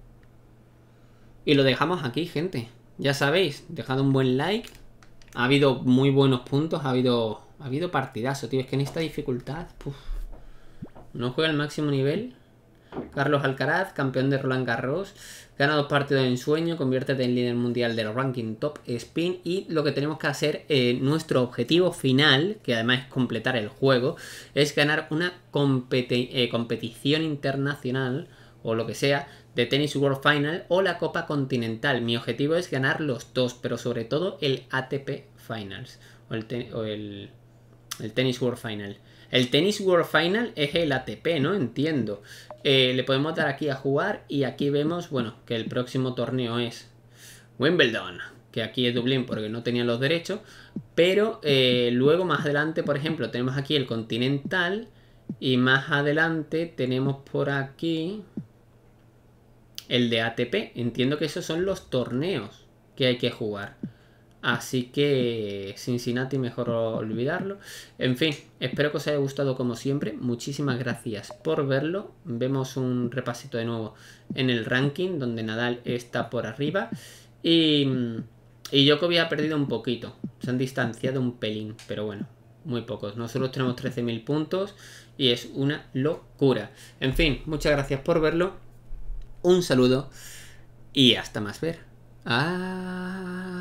Y lo dejamos aquí, gente. Ya sabéis, dejad un buen like. Ha habido muy buenos puntos. Ha habido partidazo, tío. Es que en esta dificultad... Puf, no juega al máximo nivel. Carlos Alcaraz, campeón de Roland Garros. Gana 2 partidos de ensueño. Conviértete en líder mundial del ranking top spin. Y lo que tenemos que hacer, nuestro objetivo final, que además es completar el juego, es ganar una competición internacional, o lo que sea, de Tennis World Final o la Copa Continental. Mi objetivo es ganar los 2, pero sobre todo el ATP Finals o el Tennis World Final. El Tennis World Final es el ATP, ¿no? Entiendo. Le podemos dar aquí a jugar y aquí vemos, bueno, que el próximo torneo es Wimbledon, que aquí es Dublín porque no tenía los derechos, pero luego más adelante, por ejemplo, tenemos aquí el Continental y más adelante tenemos por aquí el de ATP. Entiendo que esos son los torneos que hay que jugar. Así que Cincinnati mejor olvidarlo. En fin, espero que os haya gustado como siempre. Muchísimas gracias por verlo. Vemos un repasito de nuevo en el ranking, donde Nadal está por arriba. Y Djokovic ha perdido un poquito. Se han distanciado un pelín, pero bueno, muy pocos. Nosotros tenemos 13.000 puntos y es una locura. En fin, muchas gracias por verlo. Un saludo y hasta más ver.